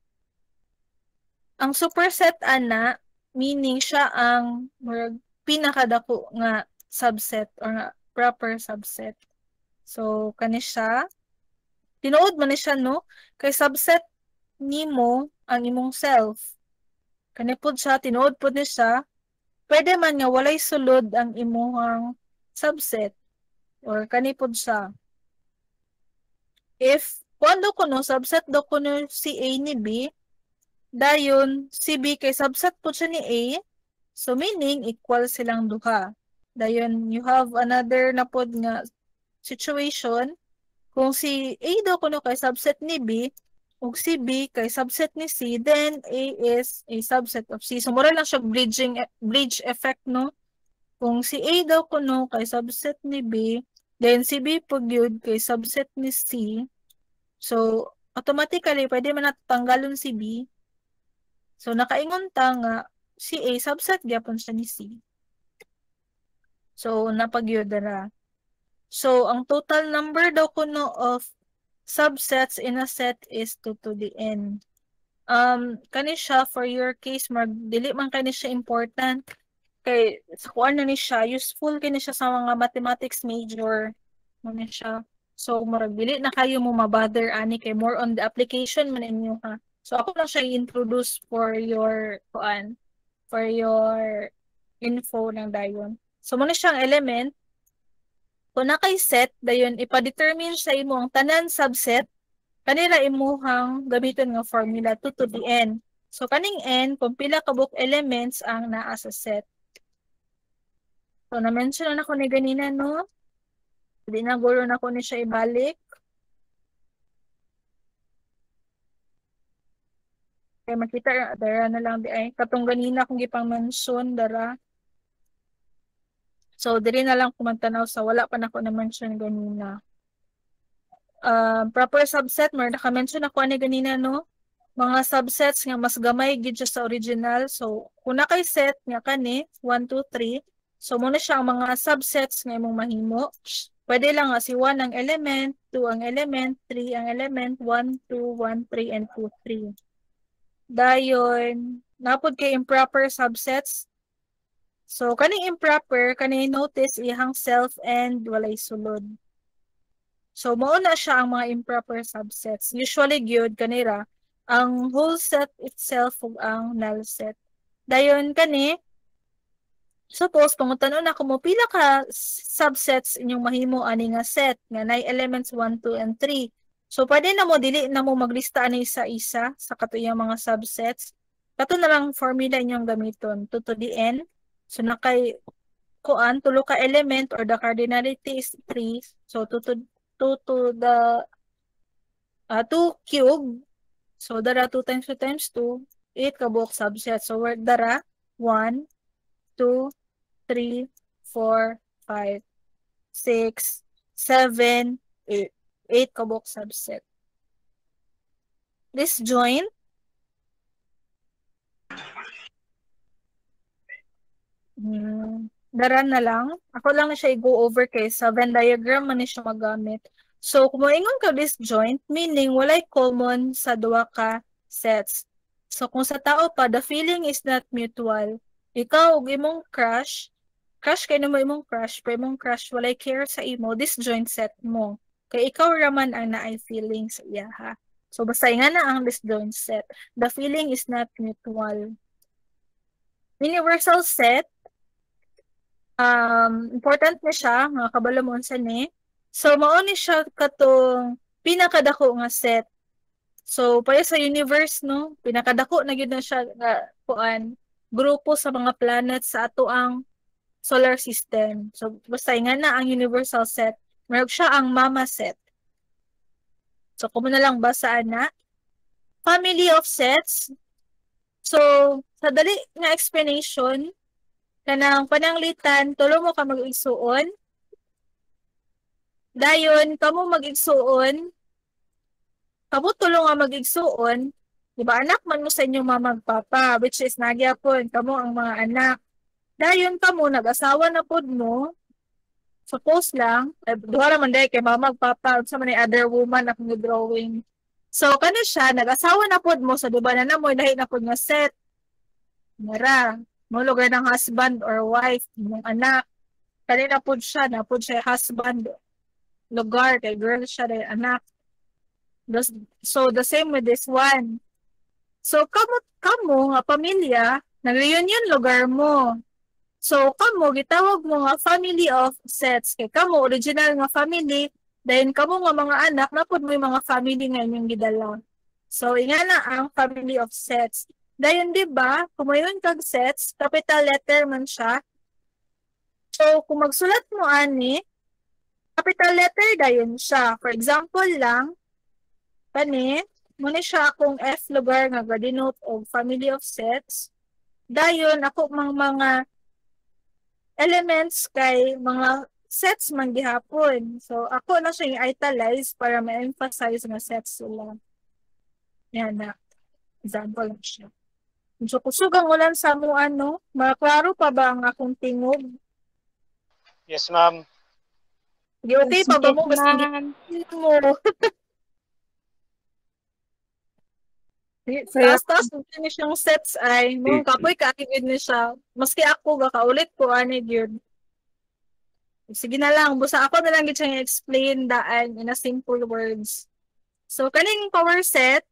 ang superset ana, meaning siya ang pinakadako nga subset or nga proper subset. So, kani siya. Tinuod man ni siya, no? Kay subset nimo ang imong self. Kani pod siya, tinuod pod ni siya. Pwede man nga walay sulod ang imong subset. Or kani pod siya. If, kuando ko no, subset do ko no si A ni B, dayon si B kay subset po siya ni A, so meaning equal silang duha. Dayon you have another na pod nga situation kung si A daw kuno kay subset ni B ug si B kay subset ni C, then A is a subset of C. So mura lang siya bridging bridge effect, no? Kung si A daw kuno kay subset ni B, then si B pug yun kay subset ni C, so automatically pwede man natanggalon si B. So nakaingon ta nga si A subset gyapon siya ni C. So napagyud dara. So ang total number daw kuno of subsets in a set is two to the n. Um kani siya for your case mag dili man kani siya important kay sa kuan na ni siya useful kani siya sa mga mathematics major mo ni siya. So murag dili na kayo mo mabother ani kay more on the application man inyo ha. So ako lang siya i-introduce for your kuan for your info ng dayon. So mo ni siyang element. Kung na kay set dayon ipa-determine sa imo ang tanan subset kanila imuhang gamiton nga formula two to the n. So kaning n kung pila ka book elements ang naa sa set. So na-mention na ko ni ganina, no? Hindi na guro na ko ni siya ibalik. Kaya makita dara na lang di ay katong ganina kung gipang mention dara. So diri na lang kumantanaw sa wala pa nako na mention ganina. Uh, proper subset more naka-mention ako ani ganina, no? Mga subsets nga mas gamay gid siya sa original. So kung na kay set nga kani one two three, so muna siya ang mga subsets nga imong mahimo. Pwede lang nga si one ang element, two ang element, three ang element, one, two, one, three, and two, three. Dayon, napod kay improper subsets. So, kaning improper, kaning notice iyang self and walay sulod. So, mauna siya ang mga improper subsets. Usually, gyud kanira, ang whole set itself ug ang null set. Dayon, kani, suppose, pangutanon ako mo, pila ka subsets inyong mahimo ani nga set, nga nay elements one, two, and three. So, pwede na mo, dili na mo maglista ani isa-isa sa katuyang mga subsets. Kato na lang formula inyong gamiton, two to the n. So, nakay, kuan, tulo ka element or the cardinality is three. So, two to, two to the, uh, two cube. So, dara two times two times two, eight ka buok subset. So, word dara, one, two, three, four, five, six, seven, eight. eight kabok subset. Disjoint. Hmm. Daran na lang. Ako lang na siya i-go over kay sa Venn diagram man ni siya magamit. So, kung moingon ka disjoint, meaning walay common sa duwa ka sets. So, kung sa tao pa, the feeling is not mutual. Ikaw ug imong crush, crush kay mo imong crush, pero imong crush walay care sa imo, disjoint set mo. Kay ikaw raman ang naay feeling sa iya ha. So basta nga na ang disjoint set. The feeling is not mutual. Universal set, um, important na siya, mga kabalo mo sa ni. So mao ni siya katong pinakadako nga set. So para sa universe, no, pinakadako na gyud na siya nga kuan grupo sa mga planets sa ato ang solar system. So basta nga na ang universal set, meron siya ang mama set. So kung na lang basaan na family of sets. So sa dali nga explanation kanang pananglitan tulo mo ka mag-igsuon. Dayon kamo mag-igsuon. Kamo tulo nga mag-igsuon. Diba anak man mo sa inyong mama papa, which is nagyapon kamo ang mga anak. Dayon kamo nag-asawa na pod mo. Suppose lang, eh, duha man day kay mama papa sa man other woman akong drawing. So kano siya nag-asawa na pod mo sa so, diba na namoy lahi na pod nga set. Mara, mo lugar ng husband or wife ng anak. Kanina pod siya na pod siya husband lugar kay girl siya day anak. So the same with this one. So kamo kamo nga pamilya nag-reunion lugar mo. So kamo gitawag mo nga family of sets kay kamo original nga family then kamo nga mga anak na pud mo mga family nga inyong gidala. So inga na ang family of sets. Dayon di ba kumayon kag sets capital letter man siya. So kung magsulat mo ani capital letter dayon siya. For example lang kani muna siya akong F lugar nga ga-denote og family of sets. Dayon ako mga mga elements kay mga sets man gihapon. So ako na siya i-italize para ma-emphasize nga sets sila. Yan na. Example lang siya. So kusugang ulan sa mo ano, maklaro pa ba ang akong tingog? Yes, ma'am. Okay, okay pa ba mo? Basta hindi mo. Taas-taas ni siyang sets ay mong kapoy kaagid ni siya. Maski ako gakaulit ko ani gyud. Sige na lang, busa ako na lang gid siyang explain daan in a simple words. So kaning power set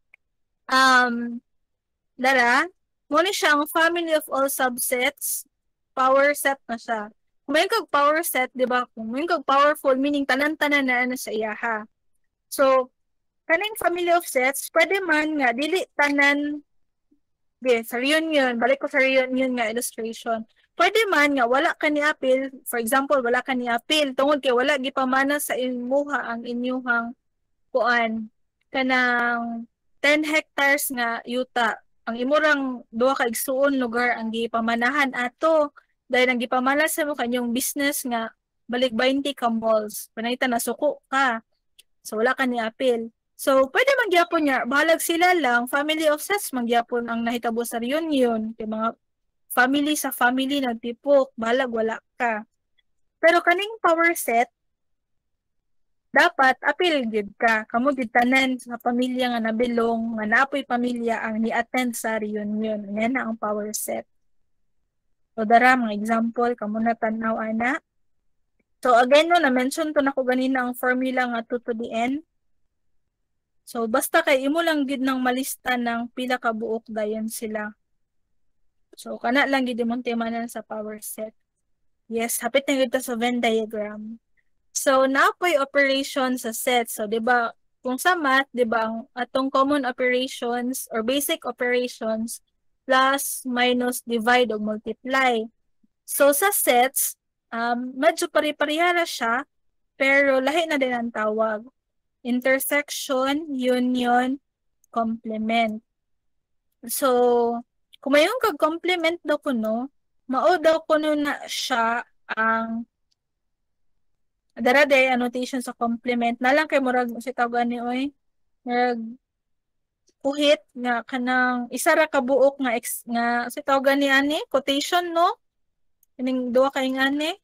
um dara mo ni siyang family of all subsets. Power set na siya. Kung may kag power set, di ba? Kung may kag powerful meaning tanan-tanan na na sa iya ha. So kaning family of sets, pwede man nga, dili tanan, okay, sa reunion, balik ko sa reunion nga illustration, pwede man nga, wala ka ni apil, for example, wala ka ni apil, tungod kay wala gipamana sa imuha ang inyuhang kuan, kanang ten hectares nga yuta, ang imurang duha ka igsuon lugar ang gipamanahan ato, dahil ang gipamana sa mo kanyong business nga, balik twenty ka malls, panayta na suko ka, so wala ka ni apil. So, pwede magyapon niya. Bahalag sila lang, family of sets, magyapon ang nahitabo sa reunion. Kaya mga family sa family nagtipok, bahalag wala ka. Pero kaning power set, dapat apil gid ka. Kamu gid tanan sa pamilya nga nabilong, nga naapoy pamilya ang ni-attend sa reunion. Yan na ang power set. So, dara, mga example, kamu na tanaw, ana. So, again, no, na-mention to na ko ganina ang formula nga two to the n. So, basta kay imo lang gid nang malista ng pila ka buok dayon sila. So, kana lang gid imong timanan sa power set. Yes, hapit na gid ta sa Venn diagram. So, naapoy operation sa set. So, di ba, kung sa math, di ba, ang atong common operations or basic operations, plus, minus, divide, o multiply. So, sa sets, um, medyo pari-parihara siya, pero lahi na din ang tawag. Intersection, union, complement. So, kung mayroon kag complement daw ko no, mao daw ko no na siya ang dara day annotation sa complement. Nalang kay murag si tawagan ni oy. Murag kuhit nga kanang isa ra ka buok nga ex, nga si tawagan ni ani quotation no. Kining duha kay ngani.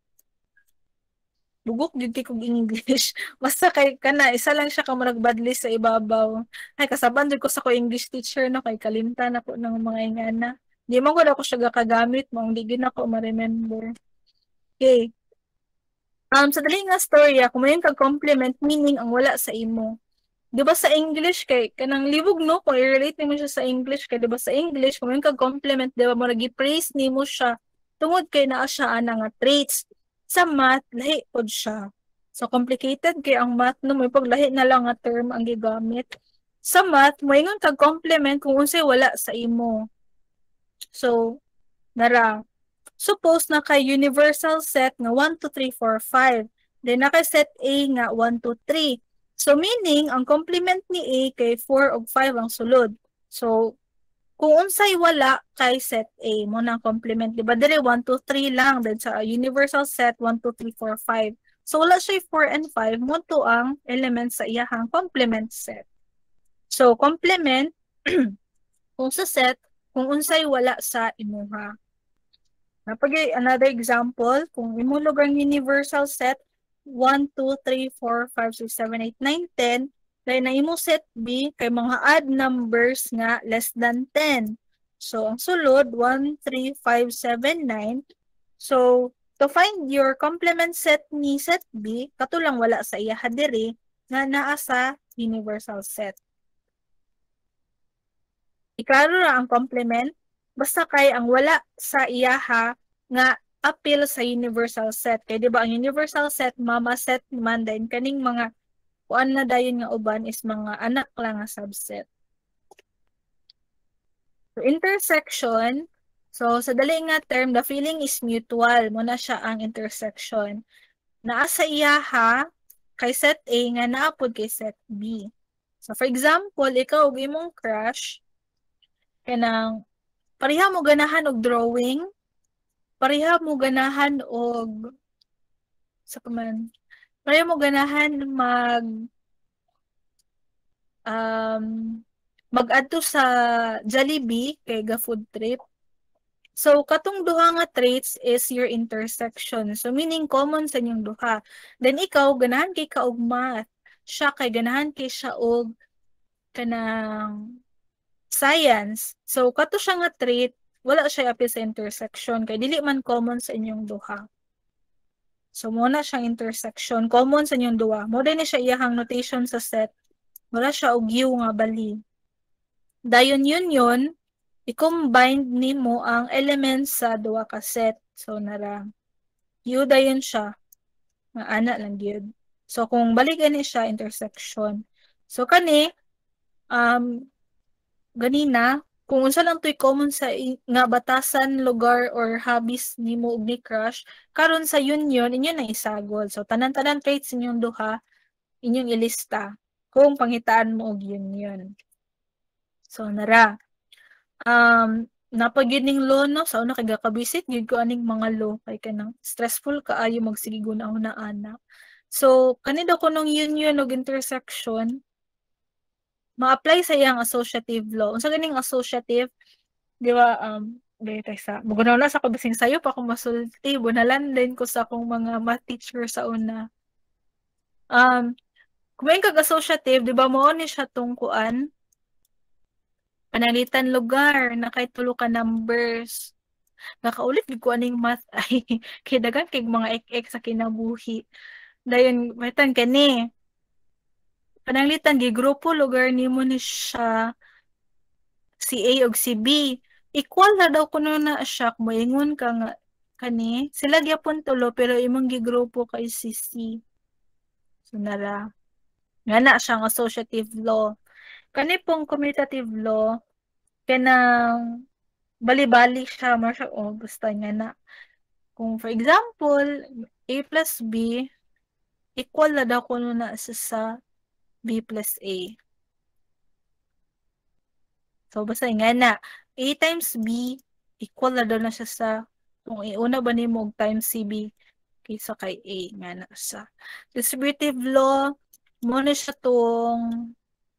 Bugok gid kog English. Basta kay kana isa lang siya ka nagbadli sa ibabaw. Ay kasaban jud ko sa ko English teacher no kay kalimtan ako ng mga ingana. Di man ko daw ko siya gakagamit mo, di gid ako ma-remember. Okay. Um sa dali nga storya, kung mayon kag complement meaning ang wala sa imo. Di ba sa English kay kanang libog no kung i-relate nimo siya sa English kay di ba sa English kung mayon kag complement di ba mo nagi-praise nimo siya tungod kay naa siya ana nga traits. Sa math, lahi pod siya. So, complicated kay ang math, no? May paglahi na lang nga term ang gigamit. Sa math, moingon kag complement kung unsay wala sa imo. So, nara. Suppose na kay universal set nga one, two, three, four, five. Then naka set A nga one, two, three. So meaning ang complement ni A kay four ug five ang sulod. So kung unsay wala kay set A mo na complement, di ba dire one, two, three lang, then sa universal set one, two, three, four, five. So wala siya four and five mo to ang elements sa iyahang complement set. So complement kung sa set kung unsay wala sa imuha. Napagay another example, kung imo lugar universal set one, two, three, four, five, six, seven, eight, nine, ten, dahil na imo set B kay mga odd numbers nga less than ten. So ang sulod one, three, five, seven, nine. So to find your complement set ni set B, katulang wala sa iya diri nga naa sa universal set. Iklaro ra ang complement basta kay ang wala sa iyaha nga appeal sa universal set. Kay di ba ang universal set mama set man din kaning mga kuan na dayon nga uban is mga anak lang nga subset. So intersection, so sa dali nga term, the feeling is mutual. Muna siya ang intersection. Naa sa iyaha kay set A nga naapod kay set B. So for example, ikaw ug imong crush kanang pareha mo ganahan og drawing, pareha mo ganahan og sa paman, pareha mo ganahan mag um mag-adto sa Jollibee kay ga food trip. So katong duha nga traits is your intersection. So meaning common sa inyong duha. Then ikaw ganahan kay ka og math, siya kay ganahan kay siya og kanang science. So kato siya nga trait, wala siya apil sa intersection kay dili man common sa inyong duha. So muna siyang intersection, common sa inyong duha. Mo din ni siya iyahang notation sa set. Wala siya og U nga bali. Dayon yun yun, i-combine nimo ang elements sa duha ka set. So nara U dayon siya. Nga ana lang gyud. So kung balikan ni siya intersection. So kani um ganina, kung unsa lang to'y common sa nga batasan, lugar, or hobbies nimo ug ni crush, karon sa union, inyo na isagol. So, tanan-tanan traits inyong duha, inyong ilista kung pangitaan mo og union. So, nara. Um, napagyuning law, no? Sa una kay gakabisit, yun ko aning mga law, kay kanang stressful kaayo magsigigo na una anak. So, kanida ko nung union og intersection, ma-apply sa iyang associative law. Unsa ganing associative, di ba, um, dito sa, magunaw na sa kabising sayo pa kung masulti, bunalan din ko sa akong mga math teacher sa una. Um, kung may kag-associative, di ba, mo ni siya tungkuan, panalitan lugar, na kay tulo ka numbers, nakaulit, di ko aning math, ay, kay dagan, kay mga ek-ek sa kinabuhi. Dayon, maitan kani, pananglitan gi grupo lugar nimo ni siya si A ug si B. Equal na daw kuno na siya moingon ka nga kani sila gyapon tulo pero imong gigrupo kay si C. So nara. Nga na siyang associative law. Kani pong commutative law kanang bali-bali siya mo siya oh basta nga na. Kung for example, A plus B equal na daw kuno na sa, sa B plus A. So, basta nga na, A times B equal na daw na siya sa, kung iuna ba ni mo times C B kaysa kay A nga na sa. Distributive law, mo na siya tong,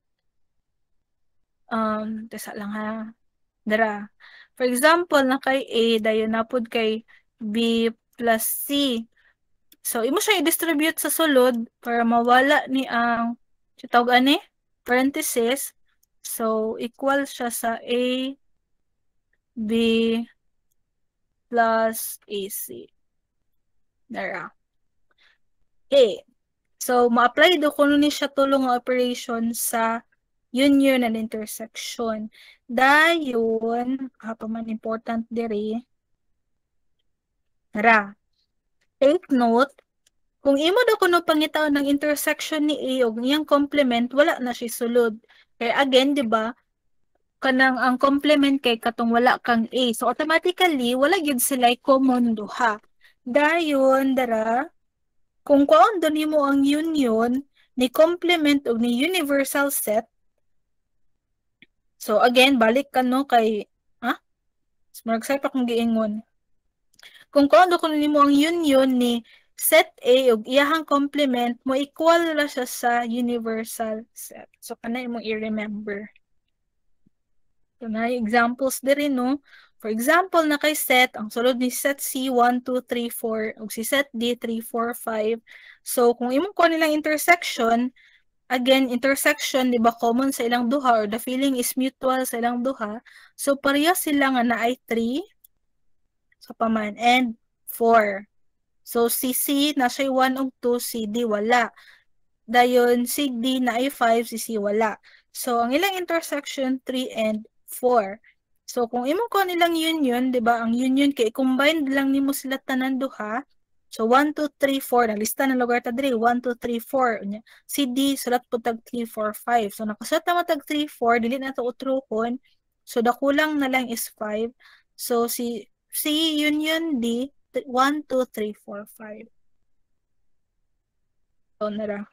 um, tesa lang ha, dara. For example, na kay A, dayon na pod kay B plus C. So, imo siya i-distribute sa sulod para mawala ni ang tawag ani parenthesis. So equal siya sa A B plus A C. Dara. Okay. So ma-apply do kuno ni siya tulong nga operation sa union and intersection. Dayon, apa man important diri. Dara. Take note, kung imo daw kuno pangitaw ng intersection ni A ug iyang complement, wala na siya sulod. Kaya again, di ba, kanang ang complement kay katong wala kang A. So automatically wala gyud sila common duha. Dayon dara kung kuon do nimo ang union ni complement ug ni universal set. So again balik ka no kay ha? Smart sa pa kung giingon. Kung kuon do kuno nimo ang union ni set A ug iyahang complement mo equal na siya sa universal set. So kana imong i-remember. So, na examples diri no. For example, na kay set, ang sulod ni set C, one, two, three, four, ug si set D, three, four, five. So, kung imong kuha nilang intersection, again, intersection, di ba, common sa ilang duha, or the feeling is mutual sa ilang duha. So, pareha sila nga na ay three, so paman, and four. So, si C, na siya one ug two, si D, wala. Dayon, si D na ay five, si C, wala. So, ang ilang intersection, three and four. So, kung imong ko nilang union, di ba, ang union kay combined lang nimo sila tanan duha. So, one, two, three, four. Nalista ng lugar ta diri. one, two, three, four. Si D, sulat po tag three, four, five. So, nakasulat naman tag three, four. Dili na ito utruhon. So, dakulang na lang is five. So, si C union D, one, two, three, four, five. So, nara.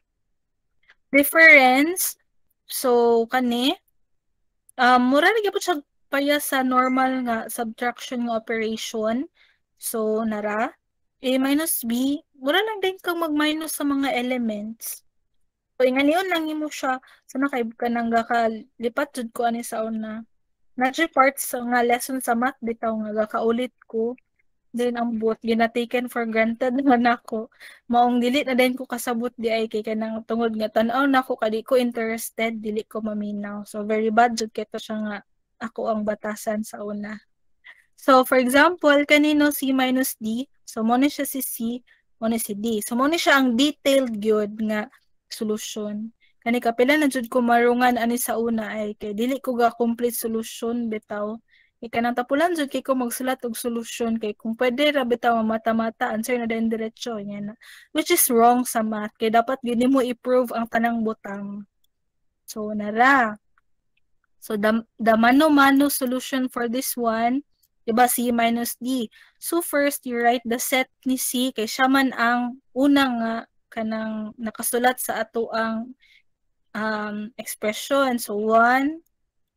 Difference. So, kani, um, mura na gyapon siya paya sa normal nga subtraction nga operation. So, nara, A minus B, mura lang din kang mag-minus sa mga elements. So, inganiyon lang mo siya, sana kay ka nang gakalipat jud ko ani sa una. Natural parts nga lesson sa math bitaw nga gakaulit ko. Then ang buot gina-taken for granted naman ako. Maong dili na din ko kasabot di ay kay kanang tungod nga tan-aw nako kadi ko interested, dili ko maminaw. So very bad jud kay to siya nga ako ang batasan sa una. So for example, kanino C minus D, so mo ni siya si C, mo ni si D. So mo ni siya ang detailed gyud nga solution. Kani kapila na jud ko marungan ani sa una ay kay dili ko ga complete solution bitaw. Ika nang tapulan jud kay ko magsulat og solusyon kay kung pwede ra bitaw mata-mata answer na din diretso nya na, which is wrong sa math kay dapat gyud nimo i-prove ang tanang butang. So nara. So the, the mano-mano solution for this one, diba C minus D. So first you write the set ni C kay siya man ang unang nga kanang nakasulat sa ato ang um, expression. So one,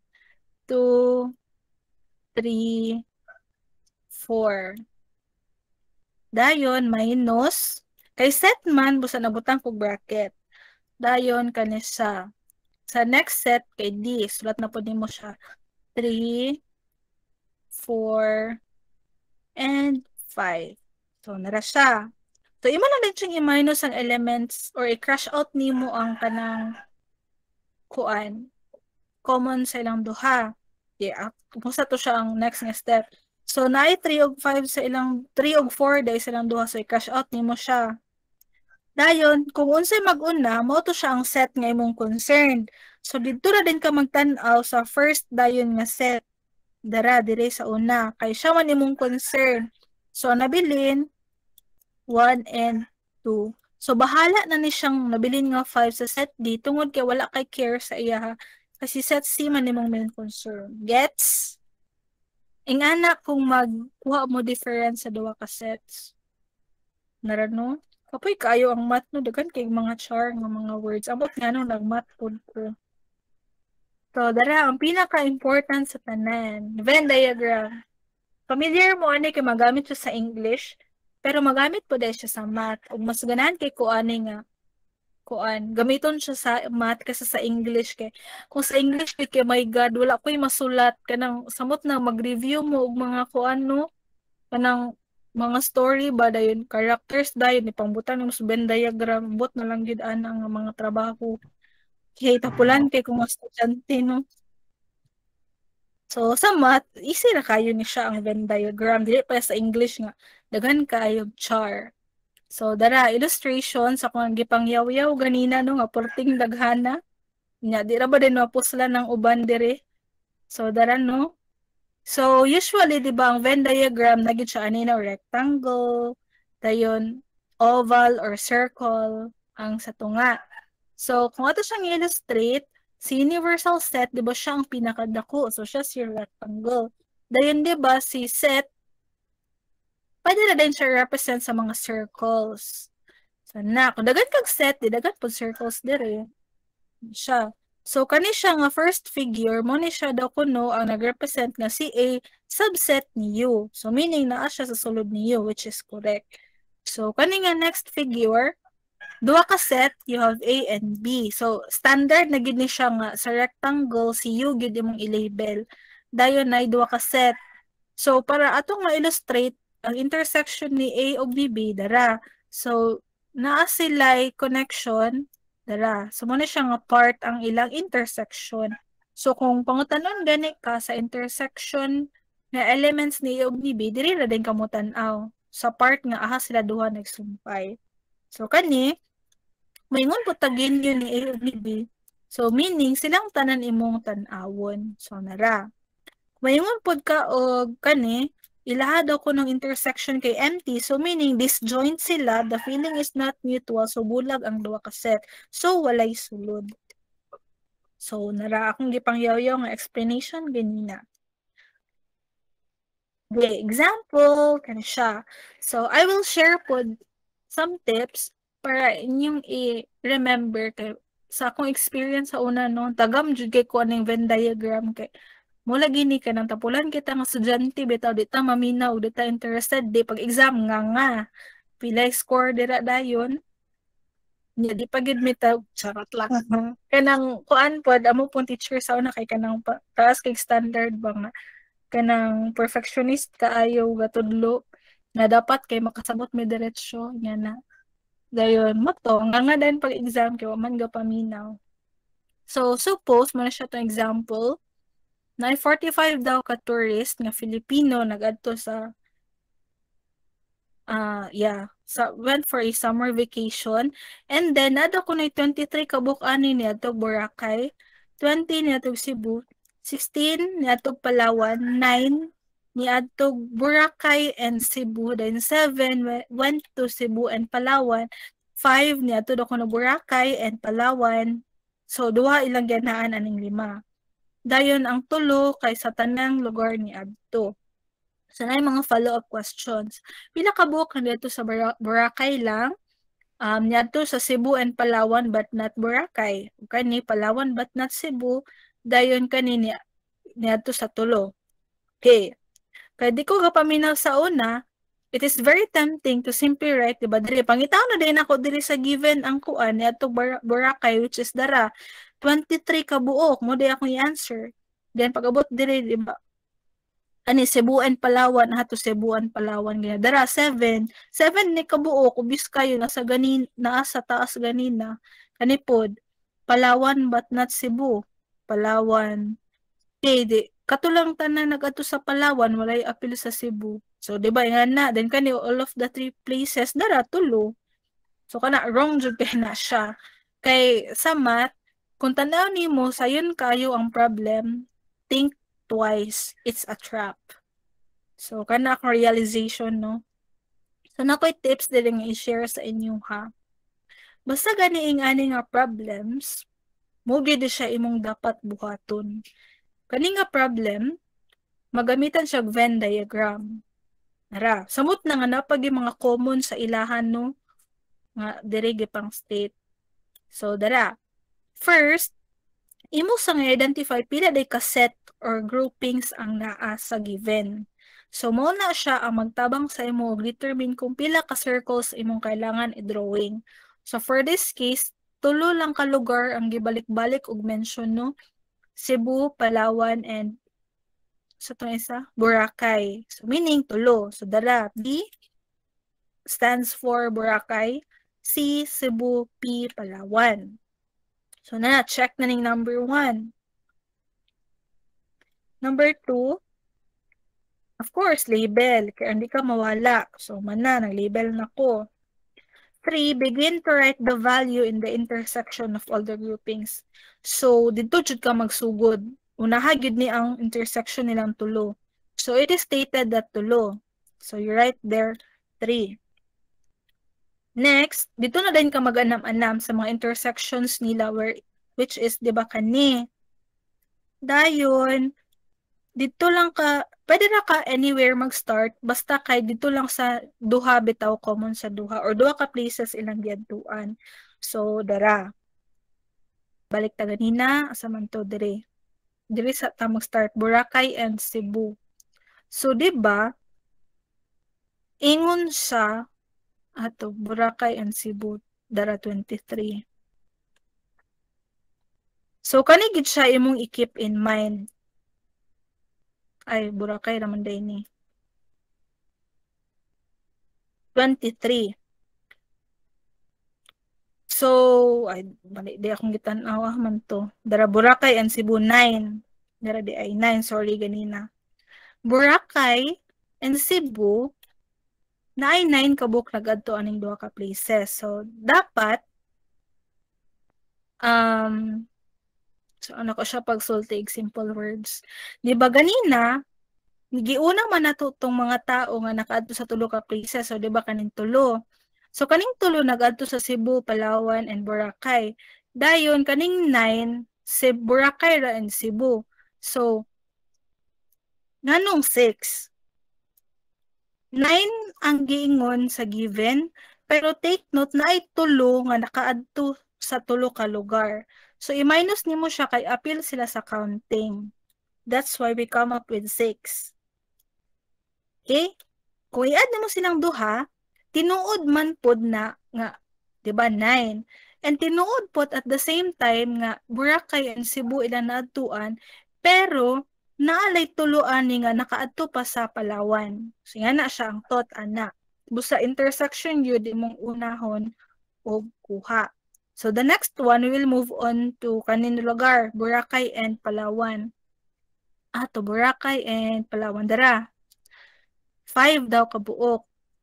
two, three, four. Dayon, minus. Kay set man, busa nabutang ko bracket. Dayon, kanisa. Sa next set, kay D, sulat na po din mo siya. three, four, and five. So, nara siya. So, imo lang din siyang i-minus ang elements or i-crush out nimo ang kanang kuan. Common sa ilang duha. Yeah, kung sa to siya ang next nga step. So, naay three og five sa ilang, three og four dahil sa ilang duha. So, i-cash out nimo siya. Dayon, kung unsay mag-una, mo to siya ang set nga imong concerned. So, dito na din ka magtanaw sa first dayon nga set. Dara, dire sa una. Kay siya man imong concern. So, nabilin, one and two. So, bahala na ni siyang nabilin nga five sa set D. Tungod kay wala kay care sa iya. Kasi set C man nimong main concern. Gets? Ingana kung magkuha mo difference sa duwa ka sets. Narano? Kapoy kayo ang math no. Dagan kay mga char nga mga words. Amot nga nung nag-math po ko. So, dara, ang pinaka-important sa tanan. Venn diagram. Familiar mo ani kay magamit siya sa English, pero magamit po dahil siya sa math. O mas ganahan kay ko ani nga kuan gamiton siya sa math kasi sa English kay kung sa English kay my god wala koy masulat kanang samot na mag-review mo og mga kuan no kanang mga story ba dayon characters dayon ni pangbutan ng Venn diagram bot na lang gid ana nga mga trabaho kay tapulan kay kung estudyante no. So sa math easy ra kayo ni siya ang Venn diagram dili pa sa English nga daghan kayo char. So, dara, illustration sa kung gipangyaw-yaw ganina no, nga porting daghana. Nya, di ra ba din mapusla ng uban dire? So, dara no. So, usually, di ba, ang Venn diagram, naging siya anina rectangle, dayon, oval or circle, ang sa tunga. So, kung ato siyang illustrate, Si universal set, di ba siya ang pinakadako? So, siya si rectangle. Dayon, di ba, si set, pwede na din siya represent sa mga circles. So, na, kung dagan kag set, di dagan po circles dire. Siya. So, kani siya nga first figure, mo ni siya daw kuno ang nag-represent nga si A subset ni U. So, meaning naa siya sa sulod ni U, which is correct. So, kani nga next figure, duha ka set, you have A and B. So, standard na gid ni siya nga sa rectangle, si U gid imong i-label. Dayon na duha ka set. So, para atong ma-illustrate, ang intersection ni A ug ni B, dara. So, naa sila'y connection, dara. So, muna siya nga part ang ilang intersection. So, kung pangutanon gani ka sa intersection na elements ni A ug ni B, diri na din ka mo tan-aw sa part nga aha sila duha nagsumpay. So, kani, maingon po tagin yun ni A ug ni B. So, meaning, silang tanan imong tan-awon. So, nara. Maingon po ka o kani, ilaha daw ko ng intersection kay empty. So, meaning, disjoint sila. The feeling is not mutual. So, bulag ang duha ka set. So, walay sulod. So, nara akong gipangyaw-yaw nga explanation ganina. Okay, example, kani siya. So, I will share po some tips para inyong i-remember kay sa akong experience sa una no, tagam jud kay ko aning Venn diagram kay mula gini ka nang tapulan kita nga estudyante bitaw di ta maminaw di ta interested di pag exam nga nga pila score dira dayon nya di pa gid mita charot lang kanang kuan pod amo pong teacher sa una kay kanang taas kay standard ba nga kanang perfectionist kaayo gatudlo na dapat kay makasabot mi diretsyo nya na dayon mo to nga nga din pag exam kay wa man ga paminaw. So suppose man siya to example na forty-five daw ka tourist nga Filipino nagadto sa uh yeah sa went for a summer vacation and then nado ko na twenty-three ka buk-ani niadto Boracay, twenty niadto Cebu, sixteen niadto Palawan, nine niadto Boracay and Cebu, then seven went to Cebu and Palawan, five niadto daw ko na Boracay and Palawan. So duha ilang ganaan aning lima. Dayon ang tulo kay sa tanang lugar ni adto. So na mga follow-up questions. Pila ka buok dito sa Boracay lang? Um, niadto sa Cebu and Palawan but not Boracay. Kani Palawan but not Cebu. Dayon kani ni niadto sa tulo. Okay. Kaya di ko kapaminaw sa una, it is very tempting to simply write, diba? Dili, pangitaw na din ako dili sa given ang kuan niadto Boracay which is dara. twenty-three ka buok mo di akong i-answer. Then pag-abot diri di ba? Ani Cebu and Palawan ha to Cebu and Palawan gaya. Dara seven. seven ni ka buok ubis kayo nasa ganin naa sa taas ganina. Kani pod Palawan but not Cebu. Palawan. Okay, di katulang tanan nagadto sa Palawan walay apil sa Cebu. So di ba nga na then kani all of the three places dara tulo. So kana wrong jud kay na siya. Kay sa math kung tanaw nimo sayon kayo ang problem, think twice. It's a trap. So, kana akong realization, no? So, nakoy tips din nga i-share sa inyo, ha? Basta ganiing ani nga problems, mo gid siya imong dapat buhaton. Kani nga problem, magamitan siya Venn diagram. Nara, samot na nga napagi mga common sa ilahan, no? Nga diri gipang state. So, dara. First, imo sa nga identify pila day ka set or groupings ang naa sa given. So, mo na siya ang magtabang sa imo og determine kung pila ka circles imong kailangan i-drawing. So, for this case, tulo lang ka lugar ang gibalik-balik og mention, no? Cebu, Palawan, and sa itong isa, Boracay. So, meaning tulo. So, dala, B stands for Boracay, C, Cebu, P, Palawan. So, na, check na ning number one. Number two, of course, label. Kaya hindi ka mawala. So, mana, nag-label na ko. Three, begin to write the value in the intersection of all the groupings. So, dito jud ka magsugod. Unaha gid ni ang intersection nilang tulo. So, it is stated that tulo. So, you write there, three. Next, dito na din ka mag-anam-anam sa mga intersections nila where which is, di ba, kani. Dayon, dito lang ka, pwede na ka anywhere mag-start, basta kay dito lang sa duha bitaw, common sa duha, or duha ka places ilang giadtuan. So, dara. Balik ta ganina, asa man to dire. Dire sa ta mag-start, Boracay and Cebu. So, di ba, ingon sa ato, Boracay and Cebu, dara twenty-three. So, kanigid siya imong i-keep in mind. Ay, Boracay naman day ni. twenty-three. So, ay, bali, di akong gitanaw man to. Dara Boracay and Cebu, nine. Dara di ay nine, sorry ganina. Boracay and Cebu, na ay nine kabuk nagadto aning duha ka places. So, dapat, um, so ano ko siya pagsulti, simple words. Di ba ganina, giuna man nato tong mga tao nga nakaadto sa tulo ka places. So, di ba kaning tulo? So, kaning tulo nag-adto sa Cebu, Palawan, and Boracay. Dayon, kaning nine, Cebu, Boracay ra and Cebu. So, nganong six? nine ang giingon sa given, pero take note na ay tulo nga nakaadto sa tulo ka lugar. So, i-minus nimo siya kay appeal sila sa counting. That's why we come up with six. Okay? Kung i-add mo silang duha, tinuod man pod na nga, di ba, nine. And tinuod pod at the same time nga Boracay and Cebu ilang naadtuan, pero naalay tuluan ni nga nakaadto pa sa Palawan. So nga na siya ang thought ana. Busa intersection yun di mong unahon o kuha. So the next one, we will move on to kanin lugar, Boracay and Palawan. Ato, Boracay and Palawan. Dara. Five daw kabuok.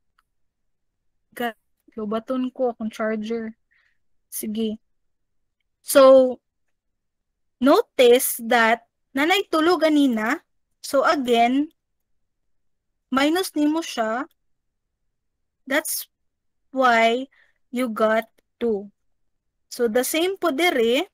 Lobaton ko akong charger. Sige. So, notice that nanay tulo ganina. So, again, minus nimo siya. That's why you got two. So, the same po dire.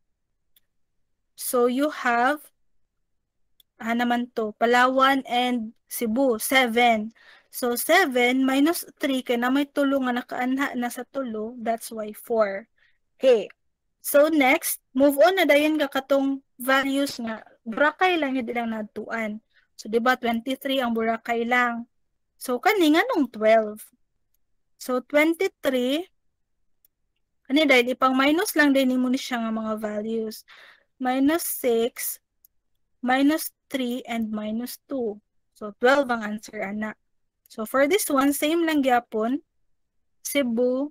So, you have, ah naman to, Palawan and Cebu, seven. So, seven minus three, kaya na may tulo nga nakaanha na sa tulo, that's why four. Okay. So, next, move on na dayon ka katong values nga. Boracay lang yun ilang natuan. So, di ba, twenty-three ang Boracay lang. So, kani nga nung twelve. So, twenty-three, kani dahil ipang minus lang din mo ni siya nga mga values. Minus six, minus three, and minus two. So, twelve ang answer, ana. So, for this one, same lang gyapon. Cebu,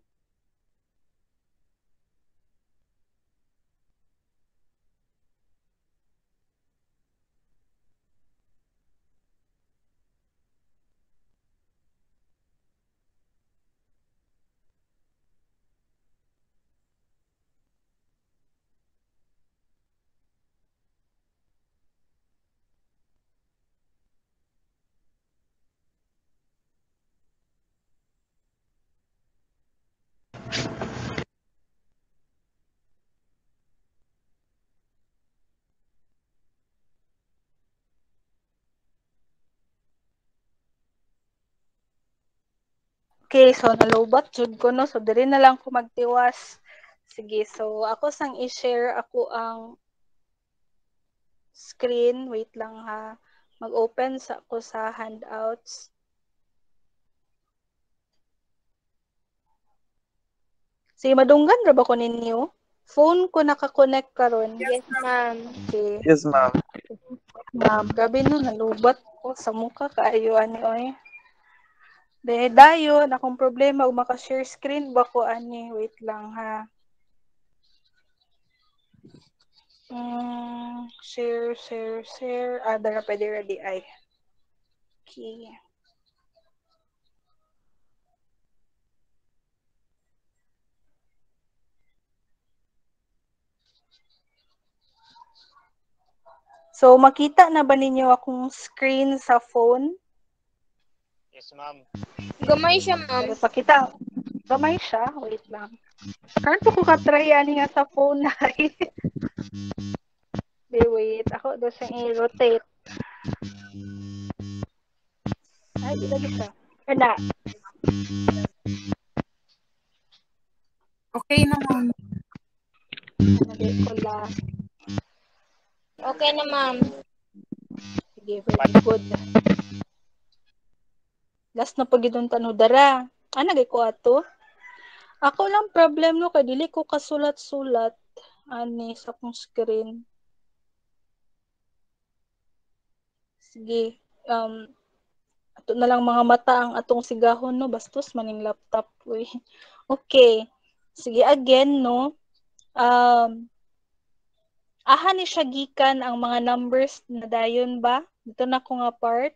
okay, so nalobat jud ko no. So diri na lang ko magtiwas. Sige, so ako sang i-share ako ang screen. Wait lang ha. Mag-open sa ako sa handouts. Sige, madunggan ra ba ko ninyo? Phone ko naka-connect karon. Yes, ma'am. Okay. Yes, ma'am. Ma'am, gabi no nalubat ko sa mukha kaayo ani oy. Dahil dayon, akong problema, kung maka-share screen ba ko, ani, wait lang ha. Mm, share, share, share. Ah, dara pwede ready ay. Okay. So, makita na ba ninyo akong screen sa phone? Yes, ma'am. Gamay siya, ma'am. Pakita. Gamay siya. Wait lang. Karon po ko ka-try ani nga sa phone na. Wait, wait. Ako daw siyang i-rotate. Ay, di lagi siya. Kana. Okay na, ma'am. Hindi ko lang. Okay na, ma'am. Sige, very good. Last na pag itong tanudara. Ah, nagay ko ato. Ako lang problem no, kay dili ko kasulat-sulat ani sa akong screen. Sige, um, ato na lang mga mata ang atong sigahon no, bastos maning laptop. Uy. Okay. Sige, again no. Um, aha ni siya gikan ang mga numbers na dayon ba? Dito na ko nga part.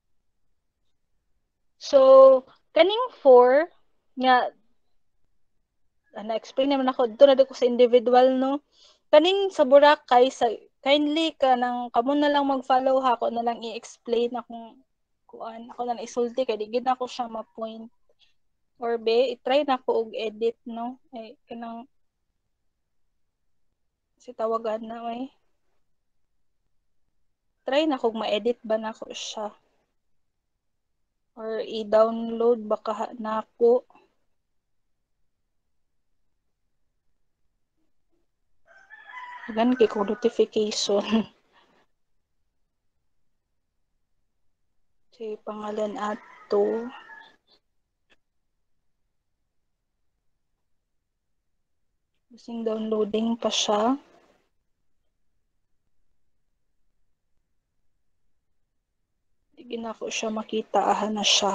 So, kaning four nga na-explain naman ako dito na dito sa individual no. Kaning sa Boracay sa kindly ka nang kamo na lang mag-follow ha, ako na lang i-explain akong kuan, ako na lang isulti kay di gid ako siya ma-point. Or be, i-try na ko og edit no. Eh kanang si tawagan na may. Try na kog ma-edit ba na ko siya. Or i-download baka na ako. Gan kay ko notification. Si pangalan ato. Kasing downloading pa siya. Hindi na ko siya makita. Aha na siya.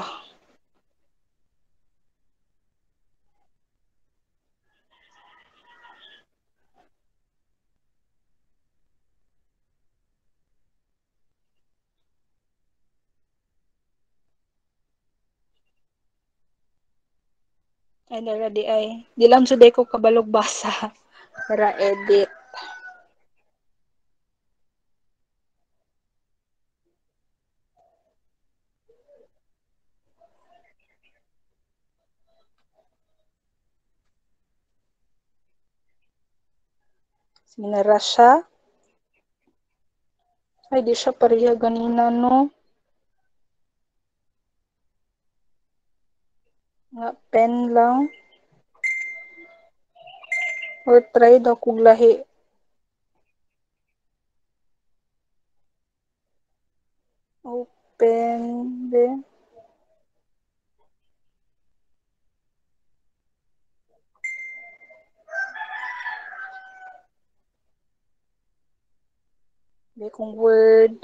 Ay, nara di ay. Di lang suday ko kabalog basa para edit. Sinara siya. Ay, di siya pareha ganina, no? Nga pen lang. Or try daw kong lahi. Open din. Di kong word.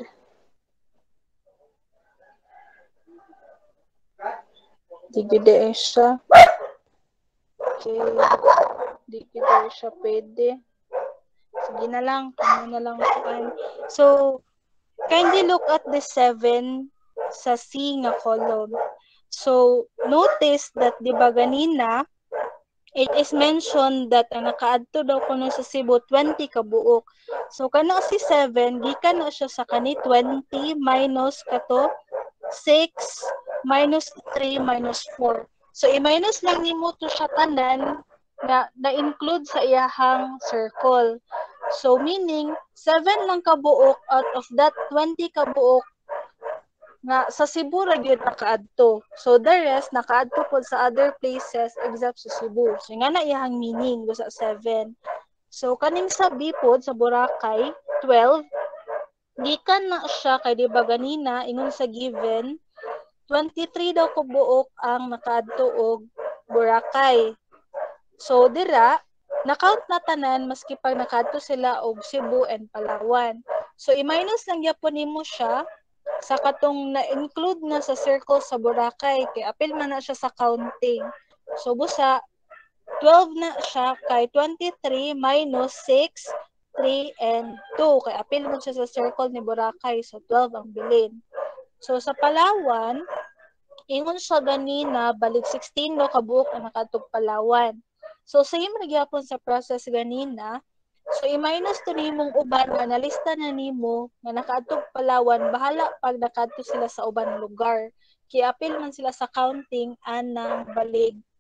Di gede siya. Okay. Di gede siya pwede. Sige na lang. Ano na lang kuan. So, kindly look at the seven sa C nga column. So, notice that di ba ganina, it is mentioned that ang nakaadto daw kuno sa Cebu twenty ka buok. So, kana si seven, gikan na siya sa kani twenty minus kato six minus three minus four. So, i-minus lang nimo to siya tanan na na-include sa iyahang circle. So, meaning, seven lang kabuok out of that twenty kabuok nga sa Cebu ra gyud nakaadto. So, the rest nakaadto po sa other places except sa Cebu. So, nga na iyahang meaning do sa seven. So, kaning sa B pod sa Boracay, twelve, gikan na siya kay di ba ganina ingon sa given, twenty-three daw kabuok ang nakaadto og Boracay. So, dira, na-count na tanan maski pag nakaadto sila og Cebu and Palawan. So, i-minus lang yapon nimo siya sa katong na-include na sa circle sa Boracay. Kay apil man na siya sa counting. So, busa, twelve na siya kay twenty-three minus six, three, and two. Kay apil man siya sa circle ni Boracay. So, twelve ang bilin. So, sa Palawan, ingon siya ganina, balik sixteen no kabuok na nakatog Palawan. So, same ra gyapon sa process ganina. So, i-minus to nimong uban nga nalista na nimo nga nakaadtog Palawan, bahala pag nakaadto sila sa uban lugar. Kaya apil man sila sa counting anang balig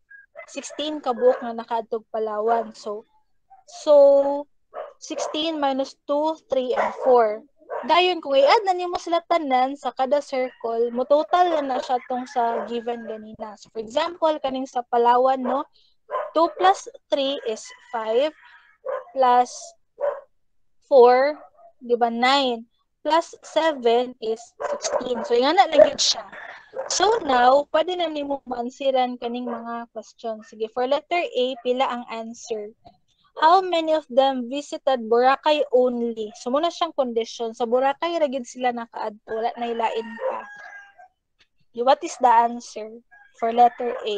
sixteen ka buok nga nakaadtog Palawan. So, so sixteen minus two, three, and four. Dayon, kung i-add na nimo sila tanan sa kada circle, mo total na na siya tong sa given ganina. So, for example, kaning sa Palawan, no? two plus three is five, plus four, di ba, nine, plus seven is sixteen. So, nga na lang siya. So, now, pwede na nimo mansiran kaning mga questions. Sige, for letter A, pila ang answer? How many of them visited Boracay only? So, muna siyang condition. Sa Boracay, ragid sila nakaadto. Wala na ilain pa. What is the answer for letter A?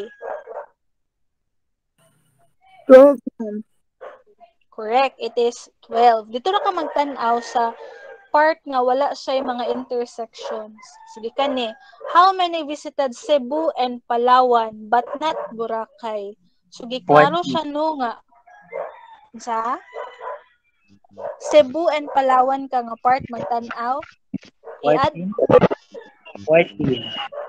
twelve, ma'am. Correct. It is twelve. Dito na ka magtanaw sa part nga wala siya yung mga intersections. Sige kani. How many visited Cebu and Palawan but not Boracay? So, giklaro siya no nga. Sa Cebu and Palawan ka nga part magtanaw. I-add. fourteen.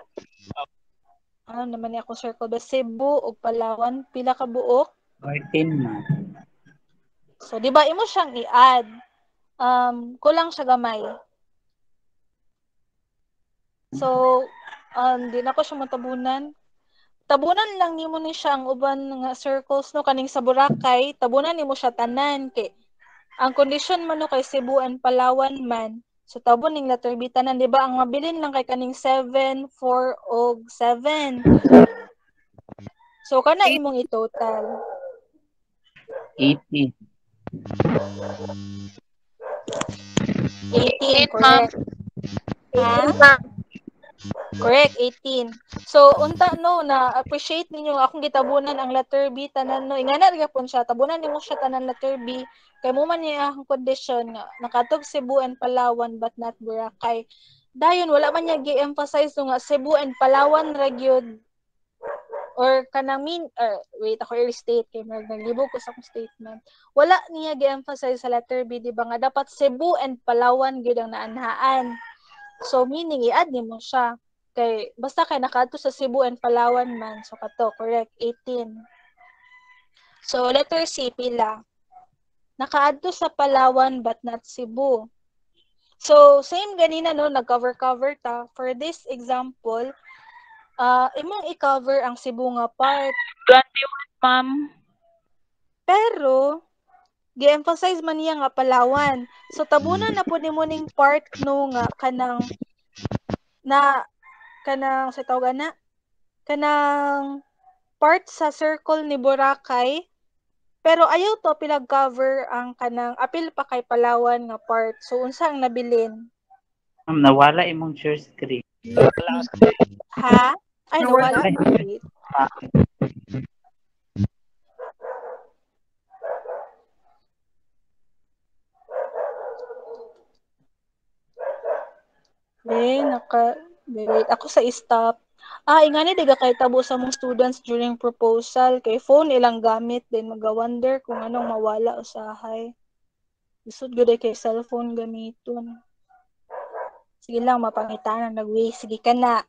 Ano naman niya ako circle ba? Cebu o Palawan, pila ka buok? fourteen, ma'am. So, di ba, imo siyang i-add. Um, kulang siya gamay. So, um, di na ko siya matabunan. Tabunan lang nimo ni siya ang uban nga circles, no? Kaning sa Boracay, tabunan nimo siya tanan. Kay, ang condition man no kay Cebu and Palawan man, so tabon ning letter B tanan, di ba? Ang mabilin lang kay kaning seven, four, og seven. So, kana imong i-total. eighty. eighteen, correct. Ha? Correct, eighteen. So, unta no, na-appreciate ninyo akong gitabunan ang letter B, tanan no. Ingana rin po siya, tabunan nimo siya tanan letter B. Kaya mo man niya akong condition nga, nakatog Cebu and Palawan but not Boracay. Dayon, wala man niya gi-emphasize no nga, Cebu and Palawan ragyod. Or kanang mean, or wait, ako i-restate kay Merg, naglibog ko sa akong statement. Wala niya gi-emphasize sa letter B, di ba nga, dapat Cebu and Palawan gyud ang naanhaan. So, meaning, i-add nimo siya. Kay, basta kay nakaadto sa Cebu and Palawan man. So, kato, correct, eighteen. So, letter C, pila. Nakaadto sa Palawan but not Cebu. So, same ganina, no, nag-cover-cover ta. For this example, uh, imong i-cover ang Cebu nga part. twenty-one, ma'am. Pero, gi-emphasize man niya nga Palawan. So, tabunan na po ni mo ning part no nga kanang na kanang sa tawag na kanang part sa circle ni Boracay, pero ayaw to pilag-cover ang kanang apil pa kay Palawan nga part. So, unsa ang nabilin? Ma'am, nawala imong share screen. Wala ka. Ha? Ay, nawala. Nawala. Wait. Eh, naka, wait, ako sa stop. Ah, ingani diga kay tabo sa mong students during proposal kay phone ilang gamit din maga-wonder kung anong mawala usahay. Isud gud kay cellphone gamiton. Sige lang mapangitan nag-way, sige ka na.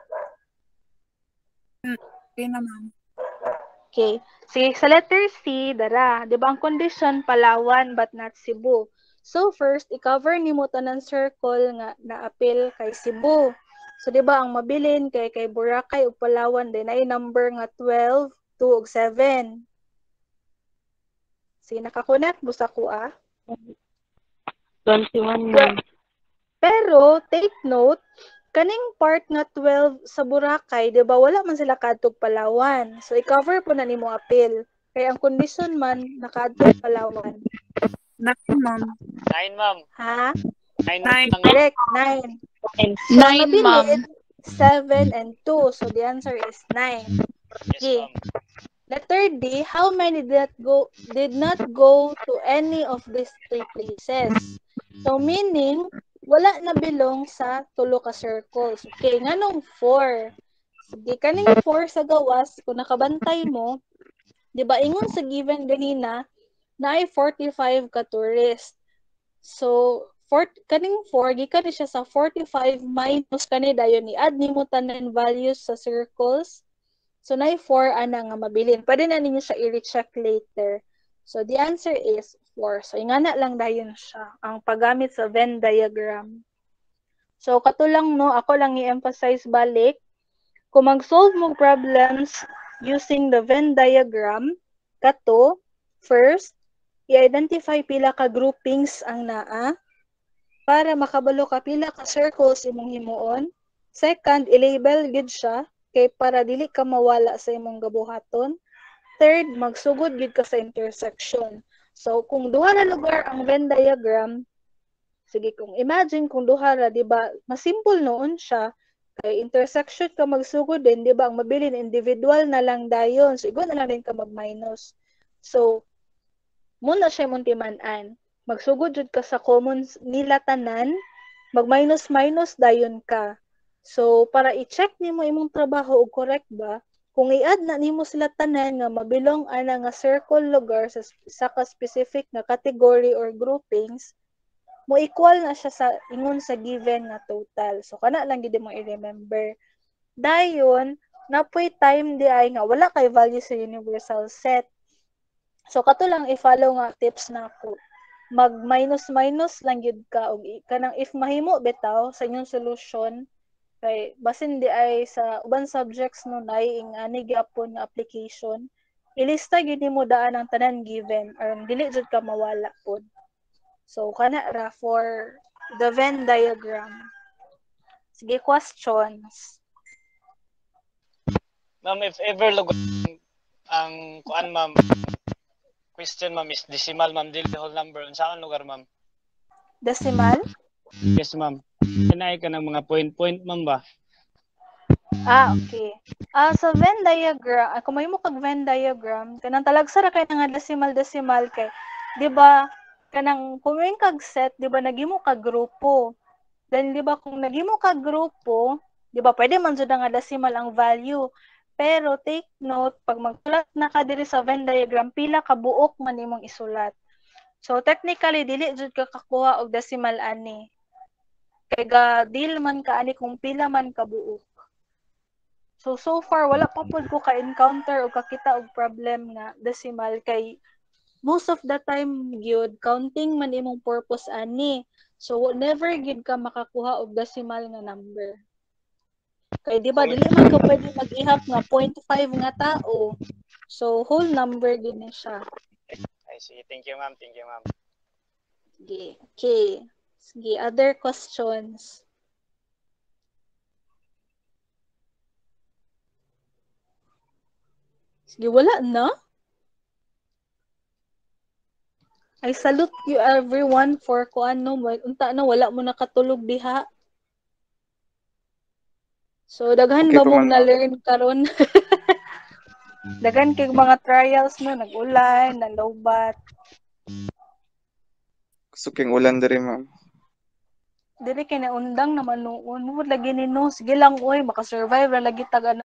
Okay na, ma'am. Okay. Sige, sa letter C, dara, 'di ba ang condition Palawan but not Cebu. So first, i-cover nimo tanan circle nga na-apil kay Cebu. So, di ba, ang mabilin kay kay Boracay ug Palawan din ay number nga twelve, two, ug seven. Sige, nakakonect mo sa kuha. twenty-one, ma'am. Pero, take note, kaning part nga twelve sa Boracay, di ba, wala man sila kadtog Palawan. So, i-cover po na nimo apil. Kaya ang condition man, nakadtog Palawan. Nine, ma'am. Nine, ma'am. Ha? Nine. Nine. Nine. Correct, nine. So, Nine, ma'am. mabilin, seven and two. So, the answer is nine. Yes, Okay. ma'am. Letter D, how many did not go did not go to any of these three places? So meaning wala na bilong sa tulo ka circles. Okay, nganong four? Sige, kaning four sa gawas kung nakabantay mo, 'di ba ingon sa given ganina na ay forty-five ka tourist. So for kaning four gikan siya sa forty-five minus kani dayon ni add nimo tanan values sa circles. So, na four ana nga mabilin. Pwede na ninyo siya i-recheck later. So, the answer is four. So, ingana lang dayon siya ang paggamit sa Venn diagram. So, katulang no, ako lang i-emphasize balik. Kung mag-solve mo problems using the Venn diagram, kato, first, i-identify pila ka groupings ang naa para makabalo ka pila ka circles imong himuon. Second, i-label gid siya kay para dili ka mawala sa imong gabuhaton. Third, magsugod gid ka sa intersection. So, kung duha na lugar ang Venn diagram, sige, kung imagine kung duha ra, di ba, mas simple noon siya, kay intersection ka magsugod din, di ba, ang mabilin, individual na lang dayon. So, igon na lang din ka mag-minus. So, muna siya mong timanan. Magsugod jud ka sa common nila tanan, mag-minus-minus dayon ka. So, para i-check nimo imong trabaho og correct ba, kung i-add na nimo sila tanan nga mabilong ana nga circle lugar sa sa ka specific nga category or groupings, mo equal na siya sa ingon sa given nga total. So, kana lang gid mo i-remember. Dayon, napoy time di ay nga wala kay value sa universal set. So, kato lang i-follow nga tips na ako. Mag-minus-minus lang gid ka og kanang if mahimo bitaw sa inyong solution, kay basin di ay sa uban subjects no nay ing ani gyapon nga application, ilista gid nimo daan ang tanan given aron dili jud ka mawala pod. So kana ra for the Venn diagram. Sige, questions. Ma'am, if ever lugar ang kuan ma'am, question ma'am is decimal ma'am, dili whole number. Unsaan lugar ma'am? Decimal? Yes ma'am. Kanay ka ng mga point-point ma'am ba? Ah, okay. Ah, sa Venn diagram, ah, kung may mo kag Venn diagram, kanang talagsa ra kay nga decimal-decimal kay, di ba, kanang kung may kag set, di ba, nagimo kag grupo. Then, di ba, kung nagimo kag grupo, di ba, pwede man jud nga decimal ang value. Pero, take note, pag magsulat na ka diri sa Venn diagram, pila ka buok man imong isulat. So, technically, dili jud ka kakuha og decimal ani. Kay ga deal man ka ani kung pila man ka buok. So, so far, wala pa po ko ka-encounter o kakita og problem nga decimal kay most of the time, gyud counting man imong purpose ani. So, never gyud ka makakuha og decimal nga number. Kay di ba, dili man ka pwede mag-ihap nga zero point five nga tao. So, whole number din na siya. I see. Thank you ma'am. Thank you ma'am. Sige. Okay. Sige, other questions? Sige, wala na? I salute you everyone for kung ano, unta na, wala mo nakatulog diha. So, daghan Okay ba pa mong man, na-learn karon? Daghan kay mga trials no, nag-ulan, nalobat. gusto king ulan diri ma'am. Dili kay naundang naman noon. Mo lagi ni no, sige lang oy, maka-survive ra lagi taga